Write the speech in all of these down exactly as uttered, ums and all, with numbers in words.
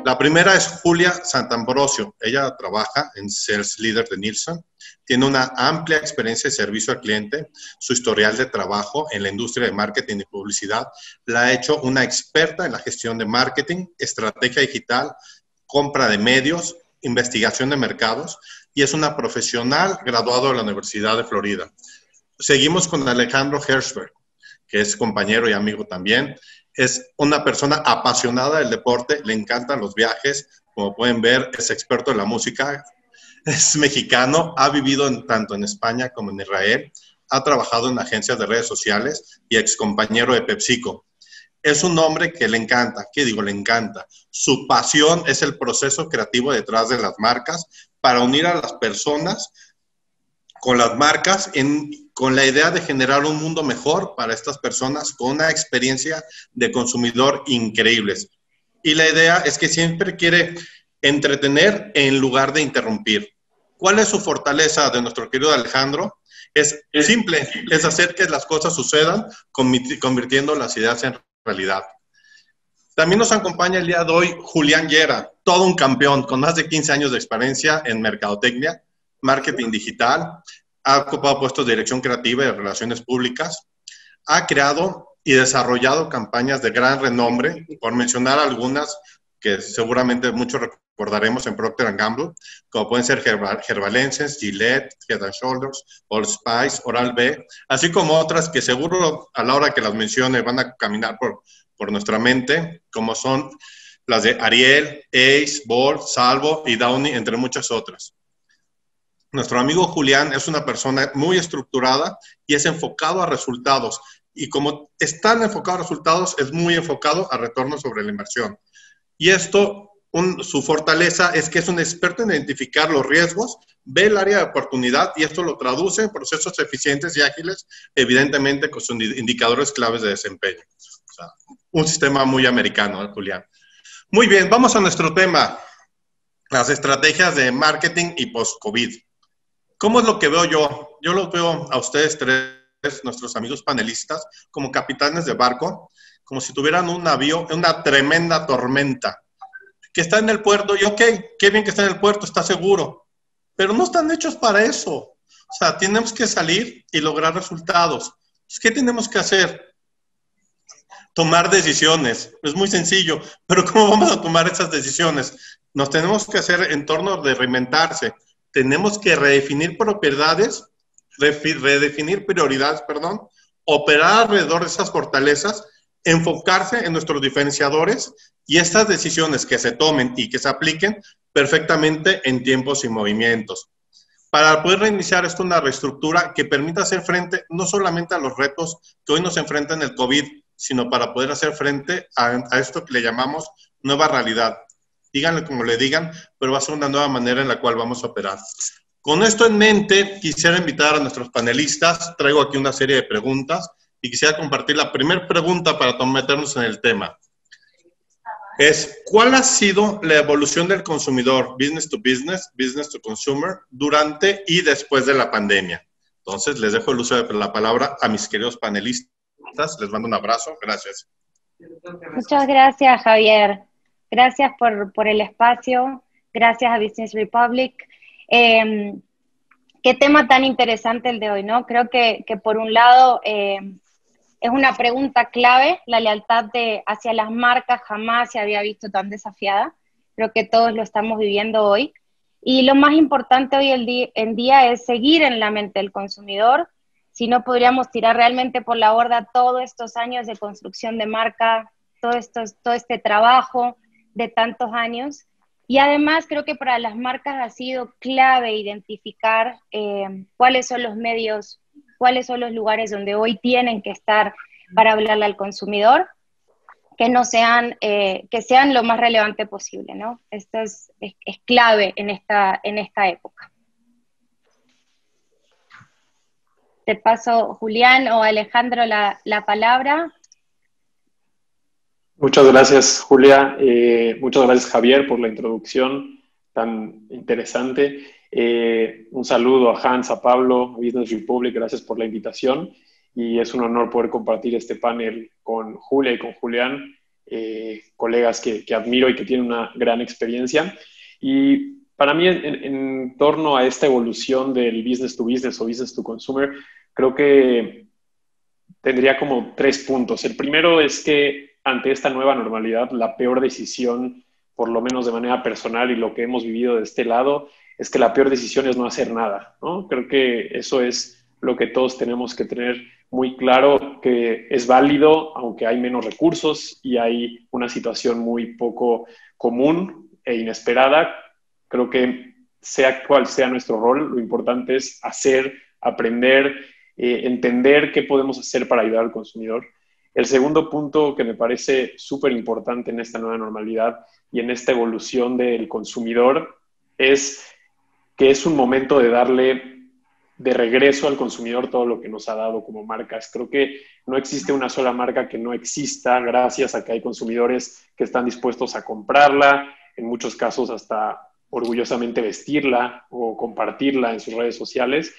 La primera es Julia Santambrosio. Ella trabaja en Sales Leader de Nielsen. Tiene una amplia experiencia de servicio al cliente. Su historial de trabajo en la industria de marketing y publicidad la ha hecho una experta en la gestión de marketing, estrategia digital, compra de medios, investigación de mercados, y es una profesional graduado de la Universidad de Florida. Seguimos con Alejandro Hershberg, que es compañero y amigo también. Es una persona apasionada del deporte, le encantan los viajes. Como pueden ver, es experto en la música, es mexicano, ha vivido en, tanto en España como en Israel, ha trabajado en agencias de redes sociales y excompañero de PepsiCo. Es un hombre que le encanta, ¿qué digo? Le encanta. Su pasión es el proceso creativo detrás de las marcas para unir a las personas con las marcas en, con la idea de generar un mundo mejor para estas personas con una experiencia de consumidor increíbles. Y la idea es que siempre quiere entretener en lugar de interrumpir. ¿Cuál es su fortaleza de nuestro querido Alejandro? Es simple, es hacer que las cosas sucedan convirtiendo las ideas en realidad. También nos acompaña el día de hoy Julián Llera, todo un campeón con más de quince años de experiencia en mercadotecnia, marketing digital, ha ocupado puestos de dirección creativa y de relaciones públicas, ha creado y desarrollado campañas de gran renombre, por mencionar algunas que seguramente muchos recordaremos en Procter and Gamble, como pueden ser Herbalenses, Gillette, Head and Shoulders, Old Spice, Oral-B, así como otras que seguro a la hora que las mencione van a caminar por, por nuestra mente, como son las de Ariel, Ace, Bold, Salvo y Downy, entre muchas otras. Nuestro amigo Julián es una persona muy estructurada y es enfocado a resultados. Y como es tan enfocado a resultados, es muy enfocado a retorno sobre la inversión. Y esto, un, su fortaleza es que es un experto en identificar los riesgos, ve el área de oportunidad y esto lo traduce en procesos eficientes y ágiles, evidentemente con sus indicadores claves de desempeño. O sea, un sistema muy americano, ¿eh, Julián? Muy bien, vamos a nuestro tema, las estrategias de marketing y post-COVID. ¿Cómo es lo que veo yo? Yo los veo a ustedes tres, nuestros amigos panelistas, como capitanes de barco, como si tuvieran un navío, una tremenda tormenta, que está en el puerto, y ok, qué bien que está en el puerto, está seguro, pero no están hechos para eso. O sea, tenemos que salir y lograr resultados. ¿Qué tenemos que hacer? Tomar decisiones. Es muy sencillo, pero ¿cómo vamos a tomar esas decisiones? Nos tenemos que hacer en torno de reinventarse. Tenemos que redefinir propiedades, redefinir prioridades, perdón, operar alrededor de esas fortalezas, enfocarse en nuestros diferenciadores y estas decisiones que se tomen y que se apliquen perfectamente en tiempos y movimientos. Para poder reiniciar esto, una reestructura que permita hacer frente no solamente a los retos que hoy nos enfrentan el COVID, sino para poder hacer frente a, a esto que le llamamos nueva realidad. Díganle como le digan, pero va a ser una nueva manera en la cual vamos a operar. Con esto en mente, quisiera invitar a nuestros panelistas. Traigo aquí una serie de preguntas y quisiera compartir la primera pregunta para meternos en el tema. Es, ¿cuál ha sido la evolución del consumidor, business to business, business to consumer, durante y después de la pandemia? Entonces, les dejo el uso de la palabra a mis queridos panelistas. Les mando un abrazo. Gracias. Muchas gracias, Javier. Gracias por, por el espacio, gracias a Business Republic. Eh, qué tema tan interesante el de hoy, ¿no? Creo que, que por un lado eh, es una pregunta clave, la lealtad de, hacia las marcas jamás se había visto tan desafiada. Creo que todos lo estamos viviendo hoy. Y lo más importante hoy en día es seguir en la mente del consumidor. Si no, podríamos tirar realmente por la borda todos estos años de construcción de marca, todo, esto, todo este trabajo de tantos años. Y además creo que para las marcas ha sido clave identificar eh, cuáles son los medios, cuáles son los lugares donde hoy tienen que estar para hablarle al consumidor, que no sean, eh, que sean lo más relevante posible, ¿no? Esto es, es, es clave en esta, en esta época. Te paso, Julián o Alejandro, la, la palabra. Muchas gracias, Julia. Eh, muchas gracias, Javier, por la introducción tan interesante. Eh, un saludo a Hans, a Pablo, a Business Republic. Gracias por la invitación. Y es un honor poder compartir este panel con Julia y con Julián. eh, colegas que, que admiro y que tienen una gran experiencia. Y para mí, en, en torno a esta evolución del business to business o business to consumer, creo que tendría como tres puntos. El primero es que ante esta nueva normalidad, la peor decisión, por lo menos de manera personal y lo que hemos vivido de este lado, es que la peor decisión es no hacer nada, ¿no? Creo que eso es lo que todos tenemos que tener muy claro, que es válido, aunque hay menos recursos y hay una situación muy poco común e inesperada. Creo que sea cual sea nuestro rol, lo importante es hacer, aprender, eh, entender qué podemos hacer para ayudar al consumidor. El segundo punto que me parece súper importante en esta nueva normalidad y en esta evolución del consumidor es que es un momento de darle de regreso al consumidor todo lo que nos ha dado como marcas. Creo que no existe una sola marca que no exista gracias a que hay consumidores que están dispuestos a comprarla, en muchos casos hasta orgullosamente vestirla o compartirla en sus redes sociales.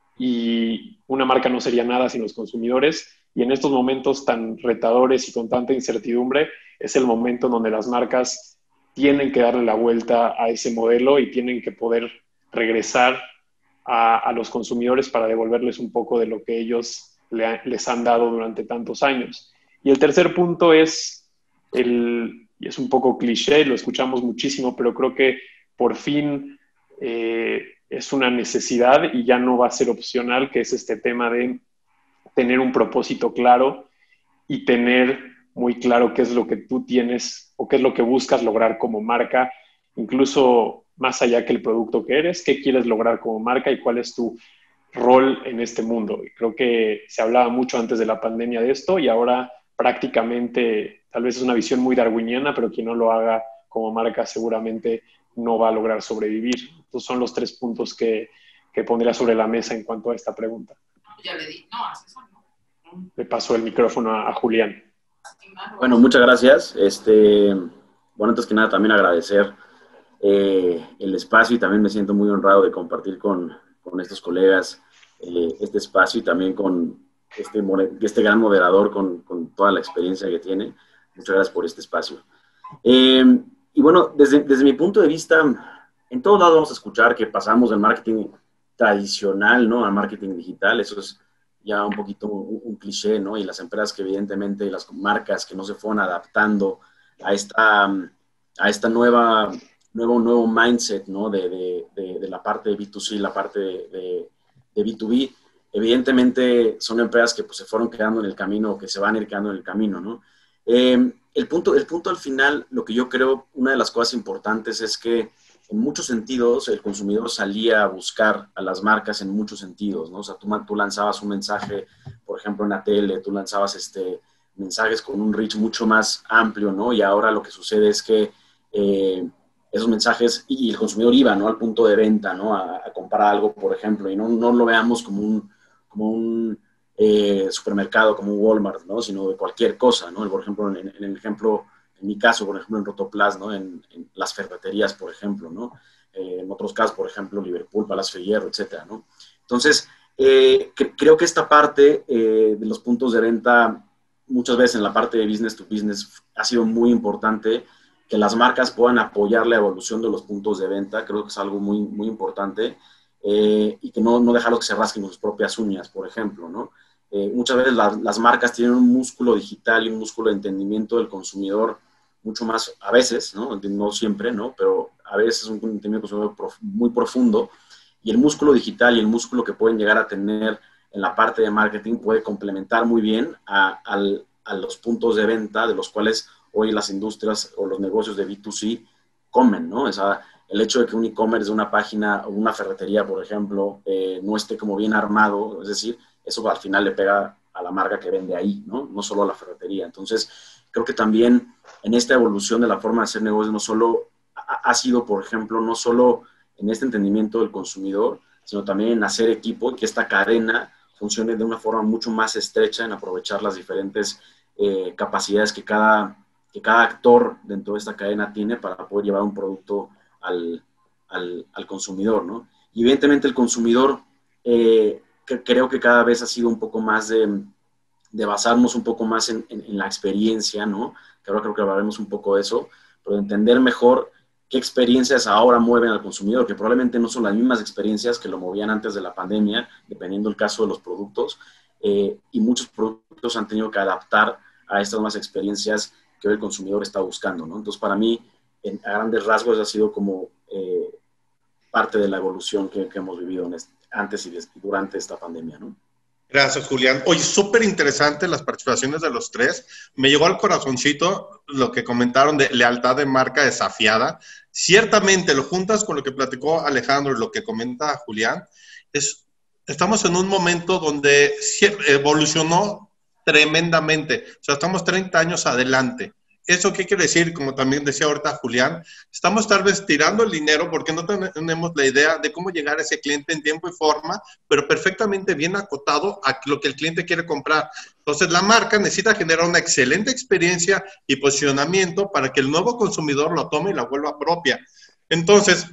Y una marca no sería nada sin los consumidores. Y en estos momentos tan retadores y con tanta incertidumbre, es el momento en donde las marcas tienen que darle la vuelta a ese modelo y tienen que poder regresar a, a los consumidores para devolverles un poco de lo que ellos le, les han dado durante tantos años. Y el tercer punto es, el, y es un poco cliché, lo escuchamos muchísimo, pero creo que por fin eh, es una necesidad y ya no va a ser opcional, que es este tema de tener un propósito claro y tener muy claro qué es lo que tú tienes o qué es lo que buscas lograr como marca, incluso más allá que el producto que eres, qué quieres lograr como marca y cuál es tu rol en este mundo. Y creo que se hablaba mucho antes de la pandemia de esto y ahora prácticamente, tal vez es una visión muy darwiniana, pero quien no lo haga como marca seguramente no va a lograr sobrevivir. Estos son los tres puntos que, que pondría sobre la mesa en cuanto a esta pregunta. Ya le di, no, haces eso, no. Le paso el micrófono a, a Julián. Bueno, muchas gracias. Este, bueno, antes que nada también agradecer eh, el espacio y también me siento muy honrado de compartir con, con estos colegas eh, este espacio y también con este, este gran moderador con, con toda la experiencia que tiene. Muchas gracias por este espacio. Eh, y bueno, desde, desde mi punto de vista, en todos lados vamos a escuchar que pasamos del marketing tradicional, ¿no?, al marketing digital. Eso es ya un poquito un, un cliché, ¿no? Y las empresas que evidentemente, las marcas que no se fueron adaptando a esta, a esta nueva, nuevo, nuevo mindset, ¿no?, de, de, de, de la parte de B dos C, la parte de, de, de B dos B, evidentemente son empresas que pues, se fueron quedando en el camino o que se van a ir quedando en el camino, ¿no? Eh, el, punto, el punto al final, lo que yo creo, una de las cosas importantes es que en muchos sentidos, el consumidor salía a buscar a las marcas en muchos sentidos, ¿no? O sea, tú, tú lanzabas un mensaje, por ejemplo, en la tele, tú lanzabas este, mensajes con un reach mucho más amplio, ¿no? Y ahora lo que sucede es que eh, esos mensajes, y el consumidor iba, ¿no?, al punto de venta, ¿no?, a, a comprar algo, por ejemplo, y no, no lo veamos como un, como un eh, supermercado, como un Walmart, ¿no?, sino de cualquier cosa, ¿no? Por ejemplo, en, en el ejemplo... En mi caso, por ejemplo, en Rotoplas, ¿no?, en, en las ferreterías, por ejemplo, ¿no? Eh, en otros casos, por ejemplo, Liverpool, Palacio de Hierro, etcétera, ¿no? Entonces, eh, cre creo que esta parte eh, de los puntos de venta, muchas veces en la parte de business to business, ha sido muy importante que las marcas puedan apoyar la evolución de los puntos de venta. Creo que es algo muy, muy importante eh, y que no, no dejarlos que se rasquen sus propias uñas, por ejemplo, ¿no? Eh, muchas veces la, las marcas tienen un músculo digital y un músculo de entendimiento del consumidor mucho más, a veces, ¿no? No siempre, ¿no? Pero a veces es un entendimiento consumidor prof, muy profundo, y el músculo digital y el músculo que pueden llegar a tener en la parte de marketing puede complementar muy bien a, a, a los puntos de venta de los cuales hoy las industrias o los negocios de B dos C comen, ¿no? O sea, el hecho de que un e-commerce de una página o una ferretería, por ejemplo, eh, no esté como bien armado, es decir, eso al final le pega a la marca que vende ahí, ¿no? No solo a la ferretería. Entonces, creo que también en esta evolución de la forma de hacer negocios, no solo ha, ha sido, por ejemplo, no solo en este entendimiento del consumidor, sino también en hacer equipo y que esta cadena funcione de una forma mucho más estrecha en aprovechar las diferentes eh, capacidades que cada, que cada actor dentro de esta cadena tiene para poder llevar un producto al, al, al consumidor, ¿no? Y evidentemente el consumidor... Eh, que creo que cada vez ha sido un poco más de, de basarnos un poco más en, en, en la experiencia, ¿no? Que ahora creo que hablaremos un poco de eso, pero de entender mejor qué experiencias ahora mueven al consumidor, que probablemente no son las mismas experiencias que lo movían antes de la pandemia, dependiendo del caso de los productos, eh, y muchos productos han tenido que adaptar a estas nuevas experiencias que hoy el consumidor está buscando, ¿no? Entonces, para mí, en, a grandes rasgos, ha sido como eh, parte de la evolución que, que hemos vivido en este, antes y, des, y durante esta pandemia, ¿no? Gracias, Julián. Oye, súper interesante las participaciones de los tres. Me llegó al corazoncito lo que comentaron de lealtad de marca desafiada. Ciertamente, lo juntas con lo que platicó Alejandro y lo que comenta Julián, es, estamos en un momento donde evolucionó tremendamente. O sea, estamos treinta años adelante. ¿Eso qué quiere decir? Como también decía ahorita Julián, estamos tal vez tirando el dinero porque no tenemos la idea de cómo llegar a ese cliente en tiempo y forma, pero perfectamente bien acotado a lo que el cliente quiere comprar. Entonces, la marca necesita generar una excelente experiencia y posicionamiento para que el nuevo consumidor lo tome y la vuelva propia. Entonces,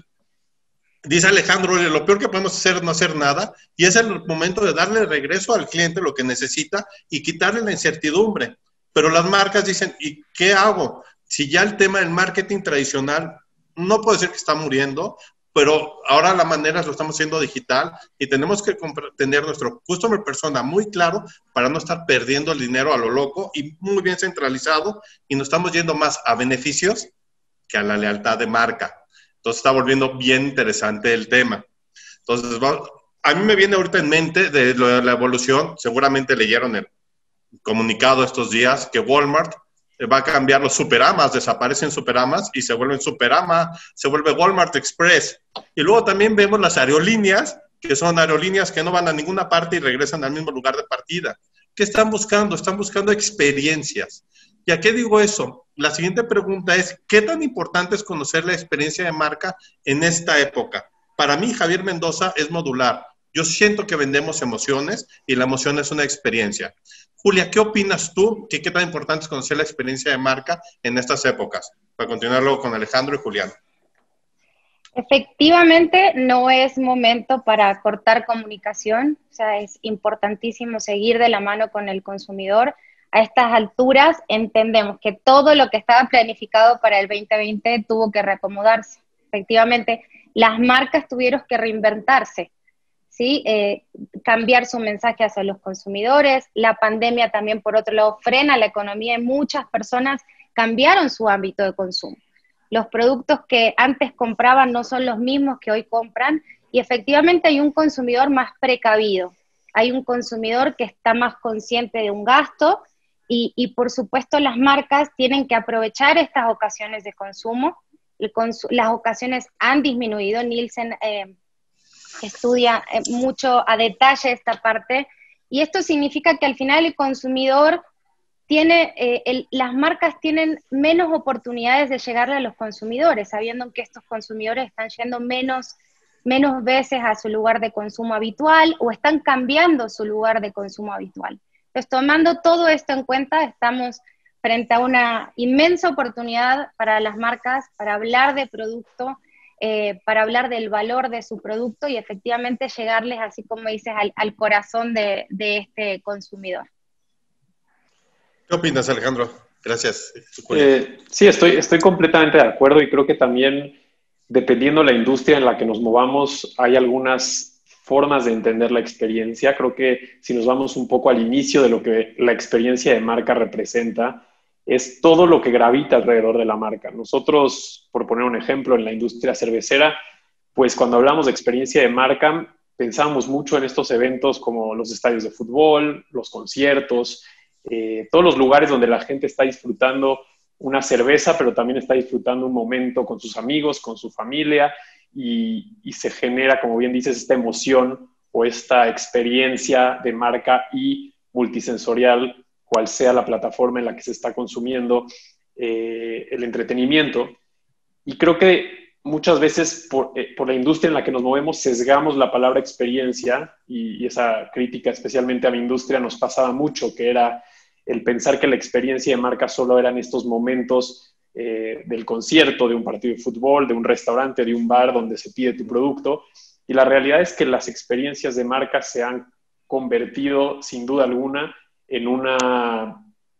dice Alejandro, lo peor que podemos hacer es no hacer nada, y es el momento de darle regreso al cliente lo que necesita y quitarle la incertidumbre. Pero las marcas dicen, ¿y qué hago? Si ya el tema del marketing tradicional no puede ser que está muriendo, pero ahora la manera lo estamos haciendo digital y tenemos que tener nuestro customer persona muy claro para no estar perdiendo el dinero a lo loco y muy bien centralizado, y nos estamos yendo más a beneficios que a la lealtad de marca. Entonces está volviendo bien interesante el tema. Entonces, a mí me viene ahorita en mente de la evolución, seguramente leyeron el comunicado estos días que Walmart va a cambiar los Superamas, desaparecen Superamas y se vuelven Superama, se vuelve Walmart Express. Y luego también vemos las aerolíneas, que son aerolíneas que no van a ninguna parte y regresan al mismo lugar de partida. ¿Qué están buscando? Están buscando experiencias. ¿Y a qué digo eso? La siguiente pregunta es, ¿qué tan importante es conocer la experiencia de marca en esta época? Para mí, Javier Mendoza, es modular. Yo siento que vendemos emociones y la emoción es una experiencia. Julia, ¿qué opinas tú? ¿Qué, qué tan importante es conocer la experiencia de marca en estas épocas? Para continuar luego con Alejandro y Julián. Efectivamente, no es momento para cortar comunicación. O sea, es importantísimo seguir de la mano con el consumidor. A estas alturas entendemos que todo lo que estaba planificado para el veinte veinte tuvo que reacomodarse. Efectivamente, las marcas tuvieron que reinventarse. ¿Sí? Eh, cambiar su mensaje hacia los consumidores. La pandemia también, por otro lado, frena la economía y muchas personas cambiaron su ámbito de consumo. Los productos que antes compraban no son los mismos que hoy compran, y efectivamente hay un consumidor más precavido, hay un consumidor que está más consciente de un gasto, y, y por supuesto las marcas tienen que aprovechar estas ocasiones de consumo. El consu- las ocasiones han disminuido. Nielsen eh, estudia eh, mucho a detalle esta parte, y esto significa que al final el consumidor tiene, eh, el, las marcas tienen menos oportunidades de llegarle a los consumidores, sabiendo que estos consumidores están yendo menos, menos veces a su lugar de consumo habitual o están cambiando su lugar de consumo habitual. Entonces, tomando todo esto en cuenta, estamos frente a una inmensa oportunidad para las marcas, para hablar de producto, Eh, para hablar del valor de su producto y efectivamente llegarles, así como dices, al, al corazón de, de este consumidor. ¿Qué opinas, Alejandro? Gracias. Eh, sí, estoy, estoy completamente de acuerdo, y creo que también, dependiendo de la industria en la que nos movamos, hay algunas formas de entender la experiencia. Creo que si nos vamos un poco al inicio de lo que la experiencia de marca representa, es todo lo que gravita alrededor de la marca. Nosotros, por poner un ejemplo, en la industria cervecera, pues cuando hablamos de experiencia de marca, pensamos mucho en estos eventos como los estadios de fútbol, los conciertos, eh, todos los lugares donde la gente está disfrutando una cerveza, pero también está disfrutando un momento con sus amigos, con su familia, y, y se genera, como bien dices, esta emoción o esta experiencia de marca y multisensorial, cual sea la plataforma en la que se está consumiendo eh, el entretenimiento. Y creo que muchas veces por, eh, por la industria en la que nos movemos sesgamos la palabra experiencia, y, y esa crítica especialmente a mi industria nos pasaba mucho, que era el pensar que la experiencia de marca solo eran estos momentos eh, del concierto, de un partido de fútbol, de un restaurante, de un bar donde se pide tu producto. Y la realidad es que las experiencias de marca se han convertido sin duda alguna en una,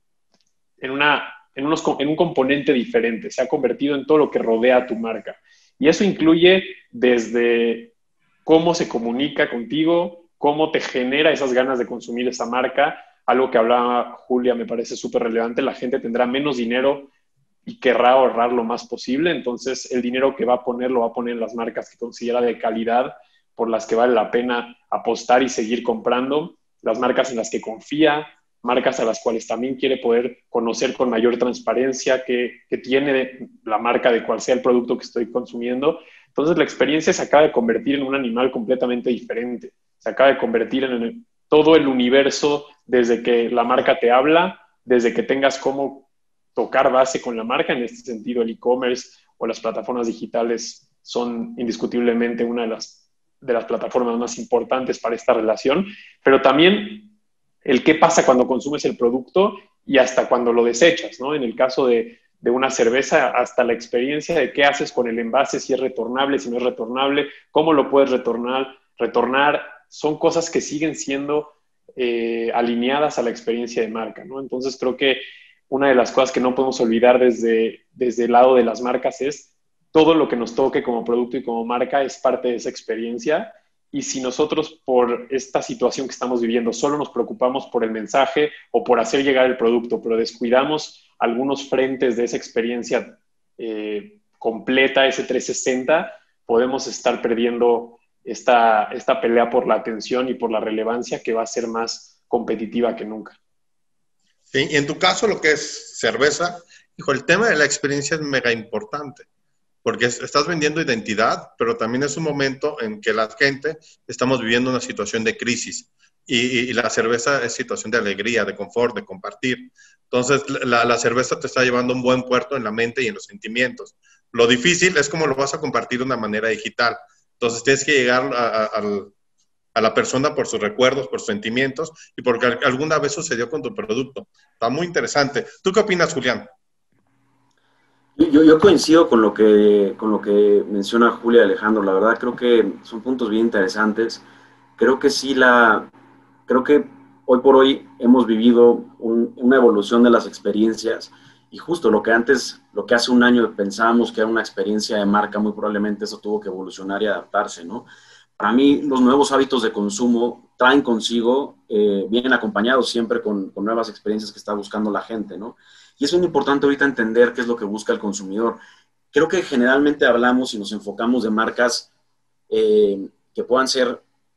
en una, en unos, en un componente diferente, se ha convertido en todo lo que rodea a tu marca. Y eso incluye desde cómo se comunica contigo, cómo te genera esas ganas de consumir esa marca. Algo que hablaba Julia me parece súper relevante. La gente tendrá menos dinero y querrá ahorrar lo más posible. Entonces, el dinero que va a poner lo va a poner en las marcas que considera de calidad, por las que vale la pena apostar y seguir comprando. Las marcas en las que confía, marcas a las cuales también quiere poder conocer con mayor transparencia qué, qué tiene la marca de cuál sea el producto que estoy consumiendo. Entonces, la experiencia se acaba de convertir en un animal completamente diferente. Se acaba de convertir en el, todo el universo, desde que la marca te habla, desde que tengas cómo tocar base con la marca. En este sentido, el e-commerce o las plataformas digitales son indiscutiblemente una de las, de las plataformas más importantes para esta relación, pero también el qué pasa cuando consumes el producto y hasta cuando lo desechas, ¿no? En el caso de, de una cerveza, hasta la experiencia de qué haces con el envase, si es retornable, si no es retornable, cómo lo puedes retornar, retornar, son cosas que siguen siendo eh, alineadas a la experiencia de marca, ¿no? Entonces creo que una de las cosas que no podemos olvidar desde, desde el lado de las marcas es todo lo que nos toque como producto y como marca es parte de esa experiencia. Y si nosotros por esta situación que estamos viviendo solo nos preocupamos por el mensaje o por hacer llegar el producto, pero descuidamos algunos frentes de esa experiencia eh, completa, ese trescientos sesenta, podemos estar perdiendo esta, esta pelea por la atención y por la relevancia que va a ser más competitiva que nunca. Sí, y en tu caso, lo que es cerveza, hijo, el tema de la experiencia es mega importante. Porque estás vendiendo identidad, pero también es un momento en que la gente estamos viviendo una situación de crisis y, y la cerveza es situación de alegría, de confort, de compartir. Entonces, la, la cerveza te está llevando a un buen puerto en la mente y en los sentimientos. Lo difícil es cómo lo vas a compartir de una manera digital. Entonces, tienes que llegar a, a, a la persona por sus recuerdos, por sus sentimientos y porque alguna vez sucedió con tu producto. Está muy interesante. ¿Tú qué opinas, Julián? Yo, yo coincido con lo, que, con lo que menciona Julia y Alejandro. La verdad creo que son puntos bien interesantes. Creo que sí, la, creo que hoy por hoy hemos vivido un, una evolución de las experiencias y justo lo que antes, lo que hace un año pensábamos que era una experiencia de marca, muy probablemente eso tuvo que evolucionar y adaptarse, ¿no? Para mí los nuevos hábitos de consumo traen consigo, eh, vienen acompañados siempre con, con nuevas experiencias que está buscando la gente, ¿no? Y es muy importante ahorita entender qué es lo que busca el consumidor. Creo que generalmente hablamos y nos enfocamos de marcas eh, que puedan ser,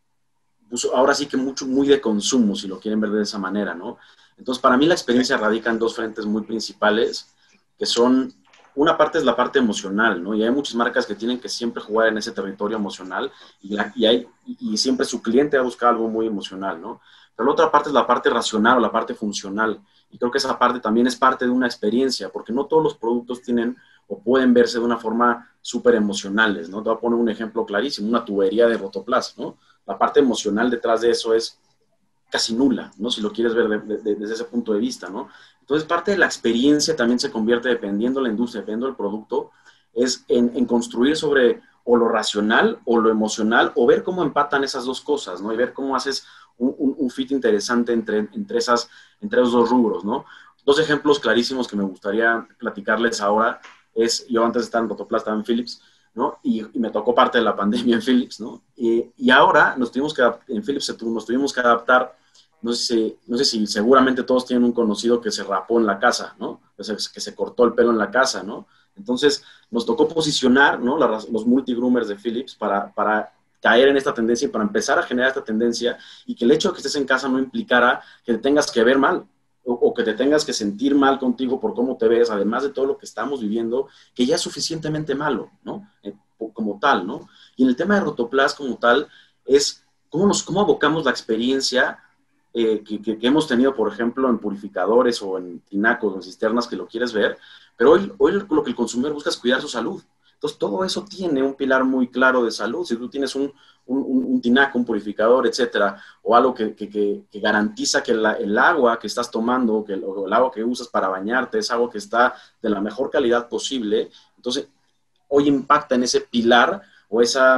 pues ahora sí que mucho, muy de consumo, si lo quieren ver de esa manera, ¿no? Entonces, para mí la experiencia radica en dos frentes muy principales, que son, una parte es la parte emocional, ¿no? Y hay muchas marcas que tienen que siempre jugar en ese territorio emocional y, la, y, hay, y siempre su cliente va a buscar algo muy emocional, ¿no? Pero la otra parte es la parte racional o la parte funcional. Y creo que esa parte también es parte de una experiencia, porque no todos los productos tienen o pueden verse de una forma súper emocionales, ¿no? Te voy a poner un ejemplo clarísimo, una tubería de Rotoplas, ¿no? La parte emocional detrás de eso es casi nula, ¿no? Si lo quieres ver de, de, desde ese punto de vista, ¿no? Entonces, parte de la experiencia también se convierte, dependiendo de la industria, dependiendo del producto, es en, en construir sobre o lo racional o lo emocional, o ver cómo empatan esas dos cosas, ¿no? Y ver cómo haces un, un, un fit interesante entre, entre, esas, entre esos dos rubros, ¿no? Dos ejemplos clarísimos que me gustaría platicarles ahora es, yo antes de estar en Rotoplas estaba en Philips, ¿no? Y, y me tocó parte de la pandemia en Philips, ¿no? Y, y ahora nos tuvimos que, en Philips nos tuvimos que adaptar, no sé, si, no sé si seguramente todos tienen un conocido que se rapó en la casa, ¿no? O sea, que se cortó el pelo en la casa, ¿no? Entonces, nos tocó posicionar, ¿no? La, los multi-groomers de Philips para, para caer en esta tendencia y para empezar a generar esta tendencia y que el hecho de que estés en casa no implicara que te tengas que ver mal o, o que te tengas que sentir mal contigo por cómo te ves, además de todo lo que estamos viviendo, que ya es suficientemente malo, ¿no? Eh, como tal, ¿no? Y en el tema de Rotoplas como tal es cómo, nos, cómo abocamos la experiencia eh, que, que, que hemos tenido, por ejemplo, en purificadores o en tinacos o en cisternas que lo quieres ver, pero hoy, hoy lo que el consumidor busca es cuidar su salud. Entonces, todo eso tiene un pilar muy claro de salud. Si tú tienes un, un, un tinaco, un purificador, etcétera, o algo que, que, que, que garantiza que la, el agua que estás tomando, que el, o el agua que usas para bañarte es agua que está de la mejor calidad posible, entonces, hoy impacta en ese pilar o esa,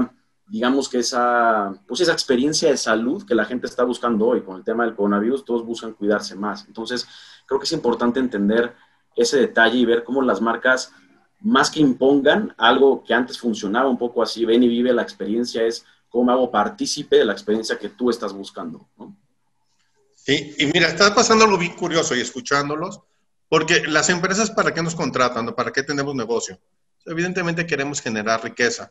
digamos que esa, pues esa experiencia de salud que la gente está buscando hoy con el tema del coronavirus, todos buscan cuidarse más. Entonces, creo que es importante entender ese detalle y ver cómo las marcas, más que impongan algo que antes funcionaba un poco así, ven y vive la experiencia, es cómo me hago partícipe de la experiencia que tú estás buscando, ¿no? Sí, y mira, está pasando algo bien curioso y escuchándolos, porque las empresas, ¿para qué nos contratan? ¿Para qué tenemos negocio? Evidentemente queremos generar riqueza.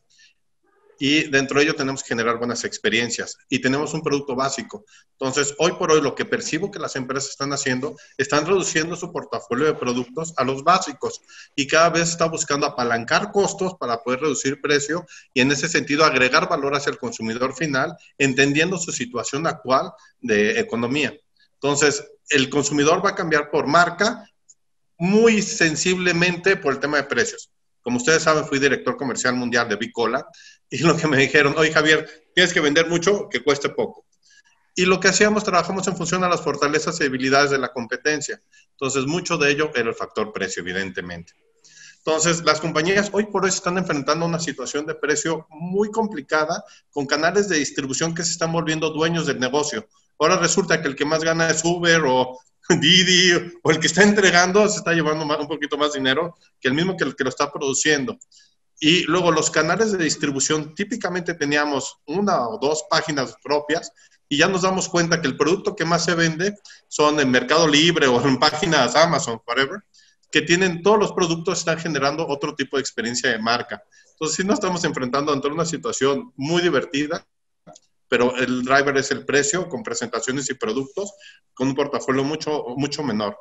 Y dentro de ello tenemos que generar buenas experiencias y tenemos un producto básico. Entonces, hoy por hoy lo que percibo que las empresas están haciendo, están reduciendo su portafolio de productos a los básicos y cada vez está buscando apalancar costos para poder reducir precio y en ese sentido agregar valor hacia el consumidor final, entendiendo su situación actual de economía. Entonces, el consumidor va a cambiar por marca muy sensiblemente por el tema de precios. Como ustedes saben, fui director comercial mundial de Bicola y lo que me dijeron, oye Javier, tienes que vender mucho que cueste poco. Y lo que hacíamos, trabajamos en función a las fortalezas y debilidades de la competencia. Entonces, mucho de ello era el factor precio, evidentemente. Entonces, las compañías hoy por hoy se están enfrentando a una situación de precio muy complicada con canales de distribución que se están volviendo dueños del negocio. Ahora resulta que el que más gana es Uber o Didi o el que está entregando se está llevando más, un poquito más dinero que el mismo que el que lo está produciendo. Y luego los canales de distribución, típicamente teníamos una o dos páginas propias y ya nos damos cuenta que el producto que más se vende son en Mercado Libre o en páginas Amazon, whatever, que tienen todos los productos, están generando otro tipo de experiencia de marca. Entonces sí nos estamos enfrentando ante una situación muy divertida, pero el driver es el precio con presentaciones y productos con un portafolio mucho, mucho menor.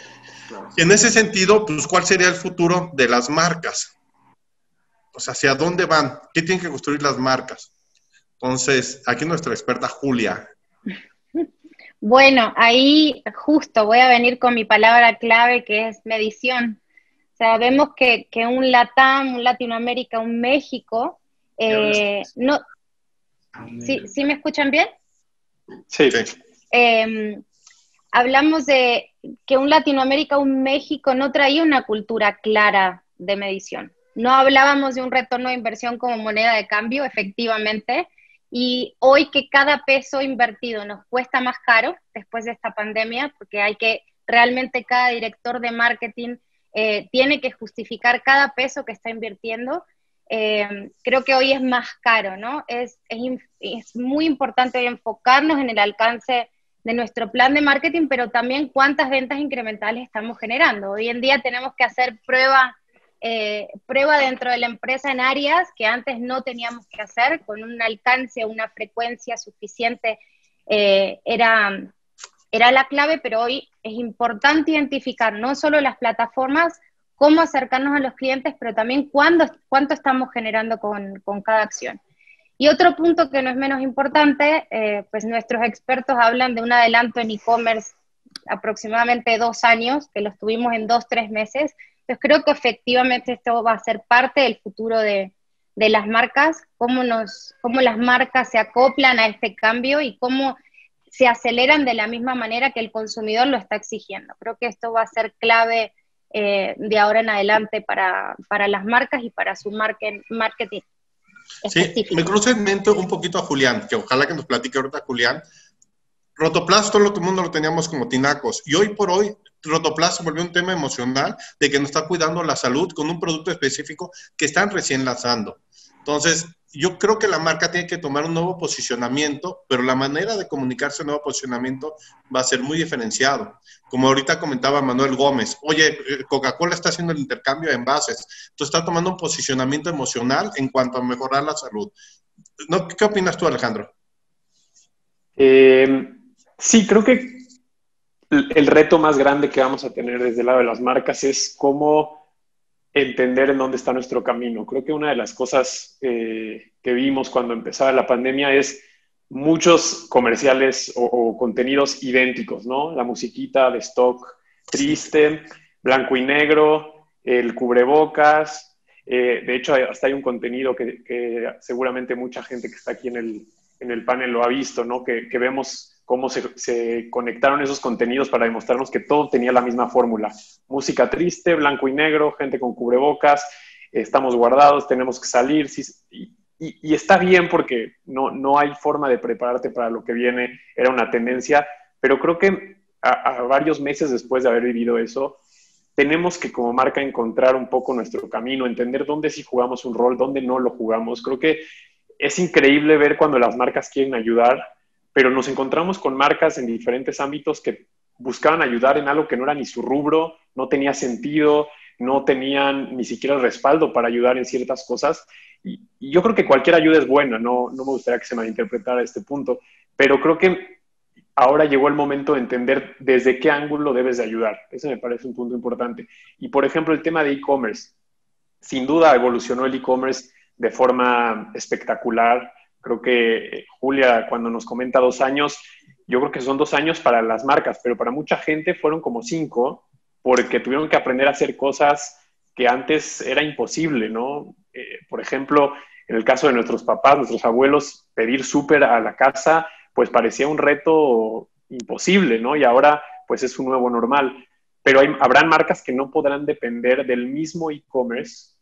Y en ese sentido, pues, ¿cuál sería el futuro de las marcas? O sea, ¿hacia dónde van? ¿Qué tienen que construir las marcas? Entonces, aquí nuestra experta Julia. Bueno, ahí justo voy a venir con mi palabra clave que es medición. O sea, vemos que, que un LATAM, un Latinoamérica, un México, eh, no... ¿Sí, ¿Sí me escuchan bien? Sí. Eh, hablamos de que un Latinoamérica, un México no traía una cultura clara de medición. No hablábamos de un retorno de inversión como moneda de cambio, efectivamente, y hoy que cada peso invertido nos cuesta más caro después de esta pandemia, porque hay que, realmente cada director de marketing eh, tiene que justificar cada peso que está invirtiendo. Eh, creo que hoy es más caro, ¿no? Es, es, es muy importante hoy enfocarnos en el alcance de nuestro plan de marketing, pero también cuántas ventas incrementales estamos generando. Hoy en día tenemos que hacer prueba, eh, prueba dentro de la empresa en áreas que antes no teníamos que hacer, con un alcance, una frecuencia suficiente, eh, era, era la clave, pero hoy es importante identificar no solo las plataformas, cómo acercarnos a los clientes, pero también cuándo, cuánto estamos generando con, con cada acción. Y otro punto que no es menos importante, eh, pues nuestros expertos hablan de un adelanto en e-commerce aproximadamente dos años, que los tuvimos en dos, tres meses. Entonces creo que efectivamente esto va a ser parte del futuro de, de las marcas, cómo, nos, cómo las marcas se acoplan a este cambio y cómo se aceleran de la misma manera que el consumidor lo está exigiendo. Creo que esto va a ser clave Eh, de ahora en adelante para, para las marcas y para su market, marketing específico. Sí, me cruzo en mente un poquito a Julián, que ojalá que nos platique ahorita Julián. Rotoplas, todo el mundo lo teníamos como tinacos, y hoy por hoy Rotoplas se volvió un tema emocional de que nos está cuidando la salud con un producto específico que están recién lanzando. Entonces, yo creo que la marca tiene que tomar un nuevo posicionamiento, pero la manera de comunicarse el nuevo posicionamiento va a ser muy diferenciado. Como ahorita comentaba Manuel Gómez, oye, Coca-Cola está haciendo el intercambio de envases, entonces está tomando un posicionamiento emocional en cuanto a mejorar la salud. ¿No? ¿Qué opinas tú, Alejandro? Eh, sí, creo que el reto más grande que vamos a tener desde el lado de las marcas es cómo entender en dónde está nuestro camino. Creo que una de las cosas eh, que vimos cuando empezaba la pandemia es muchos comerciales o, o contenidos idénticos, ¿no? La musiquita de stock triste, blanco y negro, el cubrebocas. Eh, de hecho, hasta hay un contenido que, que seguramente mucha gente que está aquí en el, en el panel lo ha visto, ¿no? Que, que vemos cómo se, se conectaron esos contenidos para demostrarnos que todo tenía la misma fórmula. Música triste, blanco y negro, gente con cubrebocas, estamos guardados, tenemos que salir. Sí, y, y, y está bien porque no, no hay forma de prepararte para lo que viene, era una tendencia, pero creo que a, a varios meses después de haber vivido eso, tenemos que como marca encontrar un poco nuestro camino, entender dónde sí jugamos un rol, dónde no lo jugamos. Creo que es increíble ver cuando las marcas quieren ayudar, pero nos encontramos con marcas en diferentes ámbitos que buscaban ayudar en algo que no era ni su rubro, no tenía sentido, no tenían ni siquiera el respaldo para ayudar en ciertas cosas. Y, y yo creo que cualquier ayuda es buena, no, no me gustaría que se malinterpretara este punto, pero creo que ahora llegó el momento de entender desde qué ángulo debes de ayudar. Ese me parece un punto importante. Y, por ejemplo, el tema de e-commerce. Sin duda evolucionó el e-commerce de forma espectacular. Creo que Julia, cuando nos comenta dos años, yo creo que son dos años para las marcas, pero para mucha gente fueron como cinco, porque tuvieron que aprender a hacer cosas que antes era imposible, ¿no? Eh, por ejemplo, en el caso de nuestros papás, nuestros abuelos, pedir súper a la casa, pues parecía un reto imposible, ¿no? Y ahora, pues es un nuevo normal. Pero hay, habrán marcas que no podrán depender del mismo e-commerce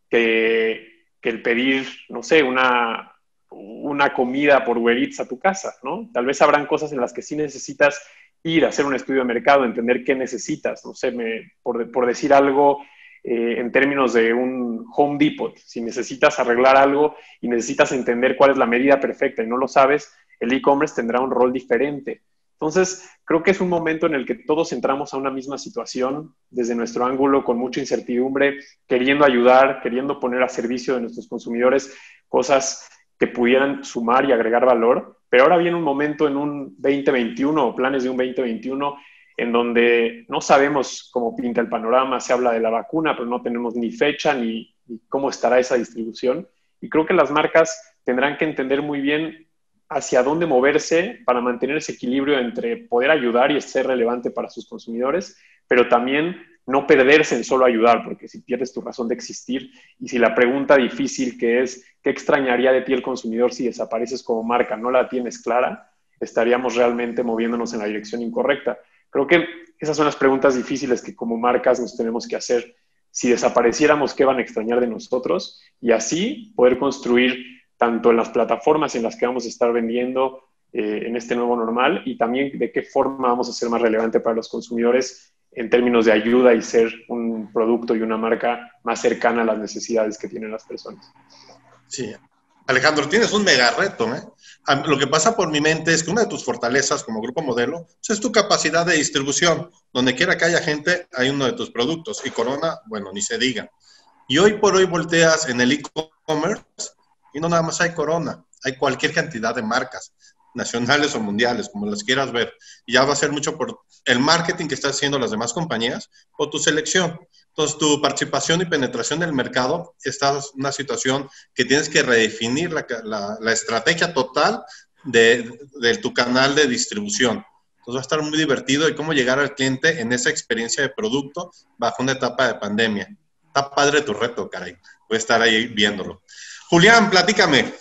que, que el pedir, no sé, una, una comida por Uber Eats a tu casa, ¿no? Tal vez habrán cosas en las que sí necesitas ir a hacer un estudio de mercado, entender qué necesitas, no sé, me, por, por decir algo, eh, en términos de un Home Depot, si necesitas arreglar algo y necesitas entender cuál es la medida perfecta y no lo sabes, el e-commerce tendrá un rol diferente. Entonces, creo que es un momento en el que todos entramos a una misma situación, desde nuestro ángulo, con mucha incertidumbre, queriendo ayudar, queriendo poner a servicio de nuestros consumidores cosas que pudieran sumar y agregar valor. Pero ahora viene un momento en un veinte veintiuno o planes de un veinte veintiuno en donde no sabemos cómo pinta el panorama. Se habla de la vacuna, pero no tenemos ni fecha ni, ni cómo estará esa distribución. Y creo que las marcas tendrán que entender muy bien hacia dónde moverse para mantener ese equilibrio entre poder ayudar y ser relevante para sus consumidores, pero también no perderse en solo ayudar, porque si pierdes tu razón de existir y si la pregunta difícil que es ¿qué extrañaría de ti el consumidor si desapareces como marca? No la tienes clara, estaríamos realmente moviéndonos en la dirección incorrecta. Creo que esas son las preguntas difíciles que como marcas nos tenemos que hacer. Si desapareciéramos, ¿qué van a extrañar de nosotros? Y así poder construir tanto en las plataformas en las que vamos a estar vendiendo eh, en este nuevo normal y también de qué forma vamos a ser más relevante para los consumidores en términos de ayuda y ser un producto y una marca más cercana a las necesidades que tienen las personas. Sí. Alejandro, tienes un mega reto, ¿eh? Lo que pasa por mi mente es que una de tus fortalezas como grupo modelo pues es tu capacidad de distribución. Donde quiera que haya gente, hay uno de tus productos. Y Corona, bueno, ni se diga. Y hoy por hoy volteas en el e-commerce y no nada más hay Corona, hay cualquier cantidad de marcas, nacionales o mundiales, como las quieras ver. Y ya va a ser mucho por el marketing que están haciendo las demás compañías o tu selección. Entonces, tu participación y penetración del mercado está en una situación que tienes que redefinir la, la, la estrategia total de, de tu canal de distribución. Entonces, va a estar muy divertido y cómo llegar al cliente en esa experiencia de producto bajo una etapa de pandemia. Está padre tu reto, caray. Voy a estar ahí viéndolo. Julián, platícame.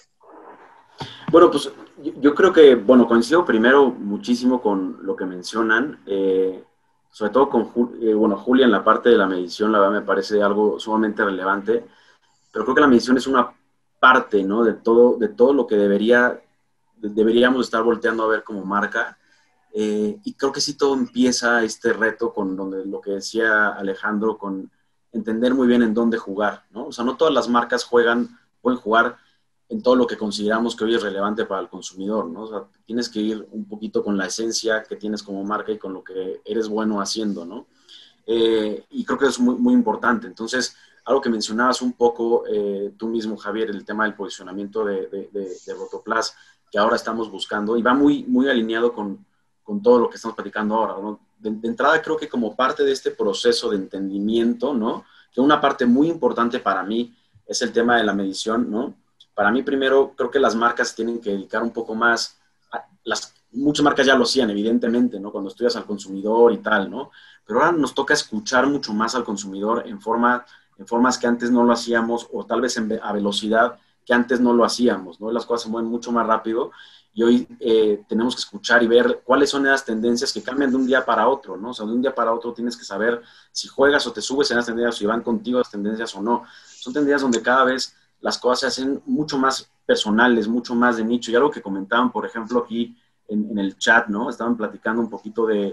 Bueno, pues yo creo que, bueno, coincido primero muchísimo con lo que mencionan, eh, sobre todo con, eh, bueno, Julia en la parte de la medición, la verdad me parece algo sumamente relevante, pero creo que la medición es una parte, ¿no? De todo, de todo lo que debería, deberíamos estar volteando a ver como marca, eh, y creo que sí todo empieza este reto con donde, lo que decía Alejandro, con entender muy bien en dónde jugar, ¿no? O sea, no todas las marcas juegan, pueden jugar en todo lo que consideramos que hoy es relevante para el consumidor, ¿no? O sea, tienes que ir un poquito con la esencia que tienes como marca y con lo que eres bueno haciendo, ¿no? Eh, y creo que es muy, muy importante. Entonces, algo que mencionabas un poco eh, tú mismo, Javier, el tema del posicionamiento de, de, de, de Rotoplas, que ahora estamos buscando, y va muy, muy alineado con, con todo lo que estamos platicando ahora, ¿no? De, de entrada, creo que como parte de este proceso de entendimiento, ¿no? Que una parte muy importante para mí es el tema de la medición, ¿no? Para mí, primero, creo que las marcas tienen que dedicar un poco más, a, las, muchas marcas ya lo hacían, evidentemente, ¿no? Cuando estudias al consumidor y tal, ¿no? Pero ahora nos toca escuchar mucho más al consumidor en, forma, en formas que antes no lo hacíamos, o tal vez en, a velocidad que antes no lo hacíamos, ¿no? Las cosas se mueven mucho más rápido y hoy eh, tenemos que escuchar y ver cuáles son esas tendencias que cambian de un día para otro, ¿no? O sea, de un día para otro tienes que saber si juegas o te subes en las tendencias, si van contigo las tendencias o no. Son tendencias donde cada vez las cosas se hacen mucho más personales, mucho más de nicho. Y algo que comentaban, por ejemplo, aquí en, en el chat, ¿no? Estaban platicando un poquito de,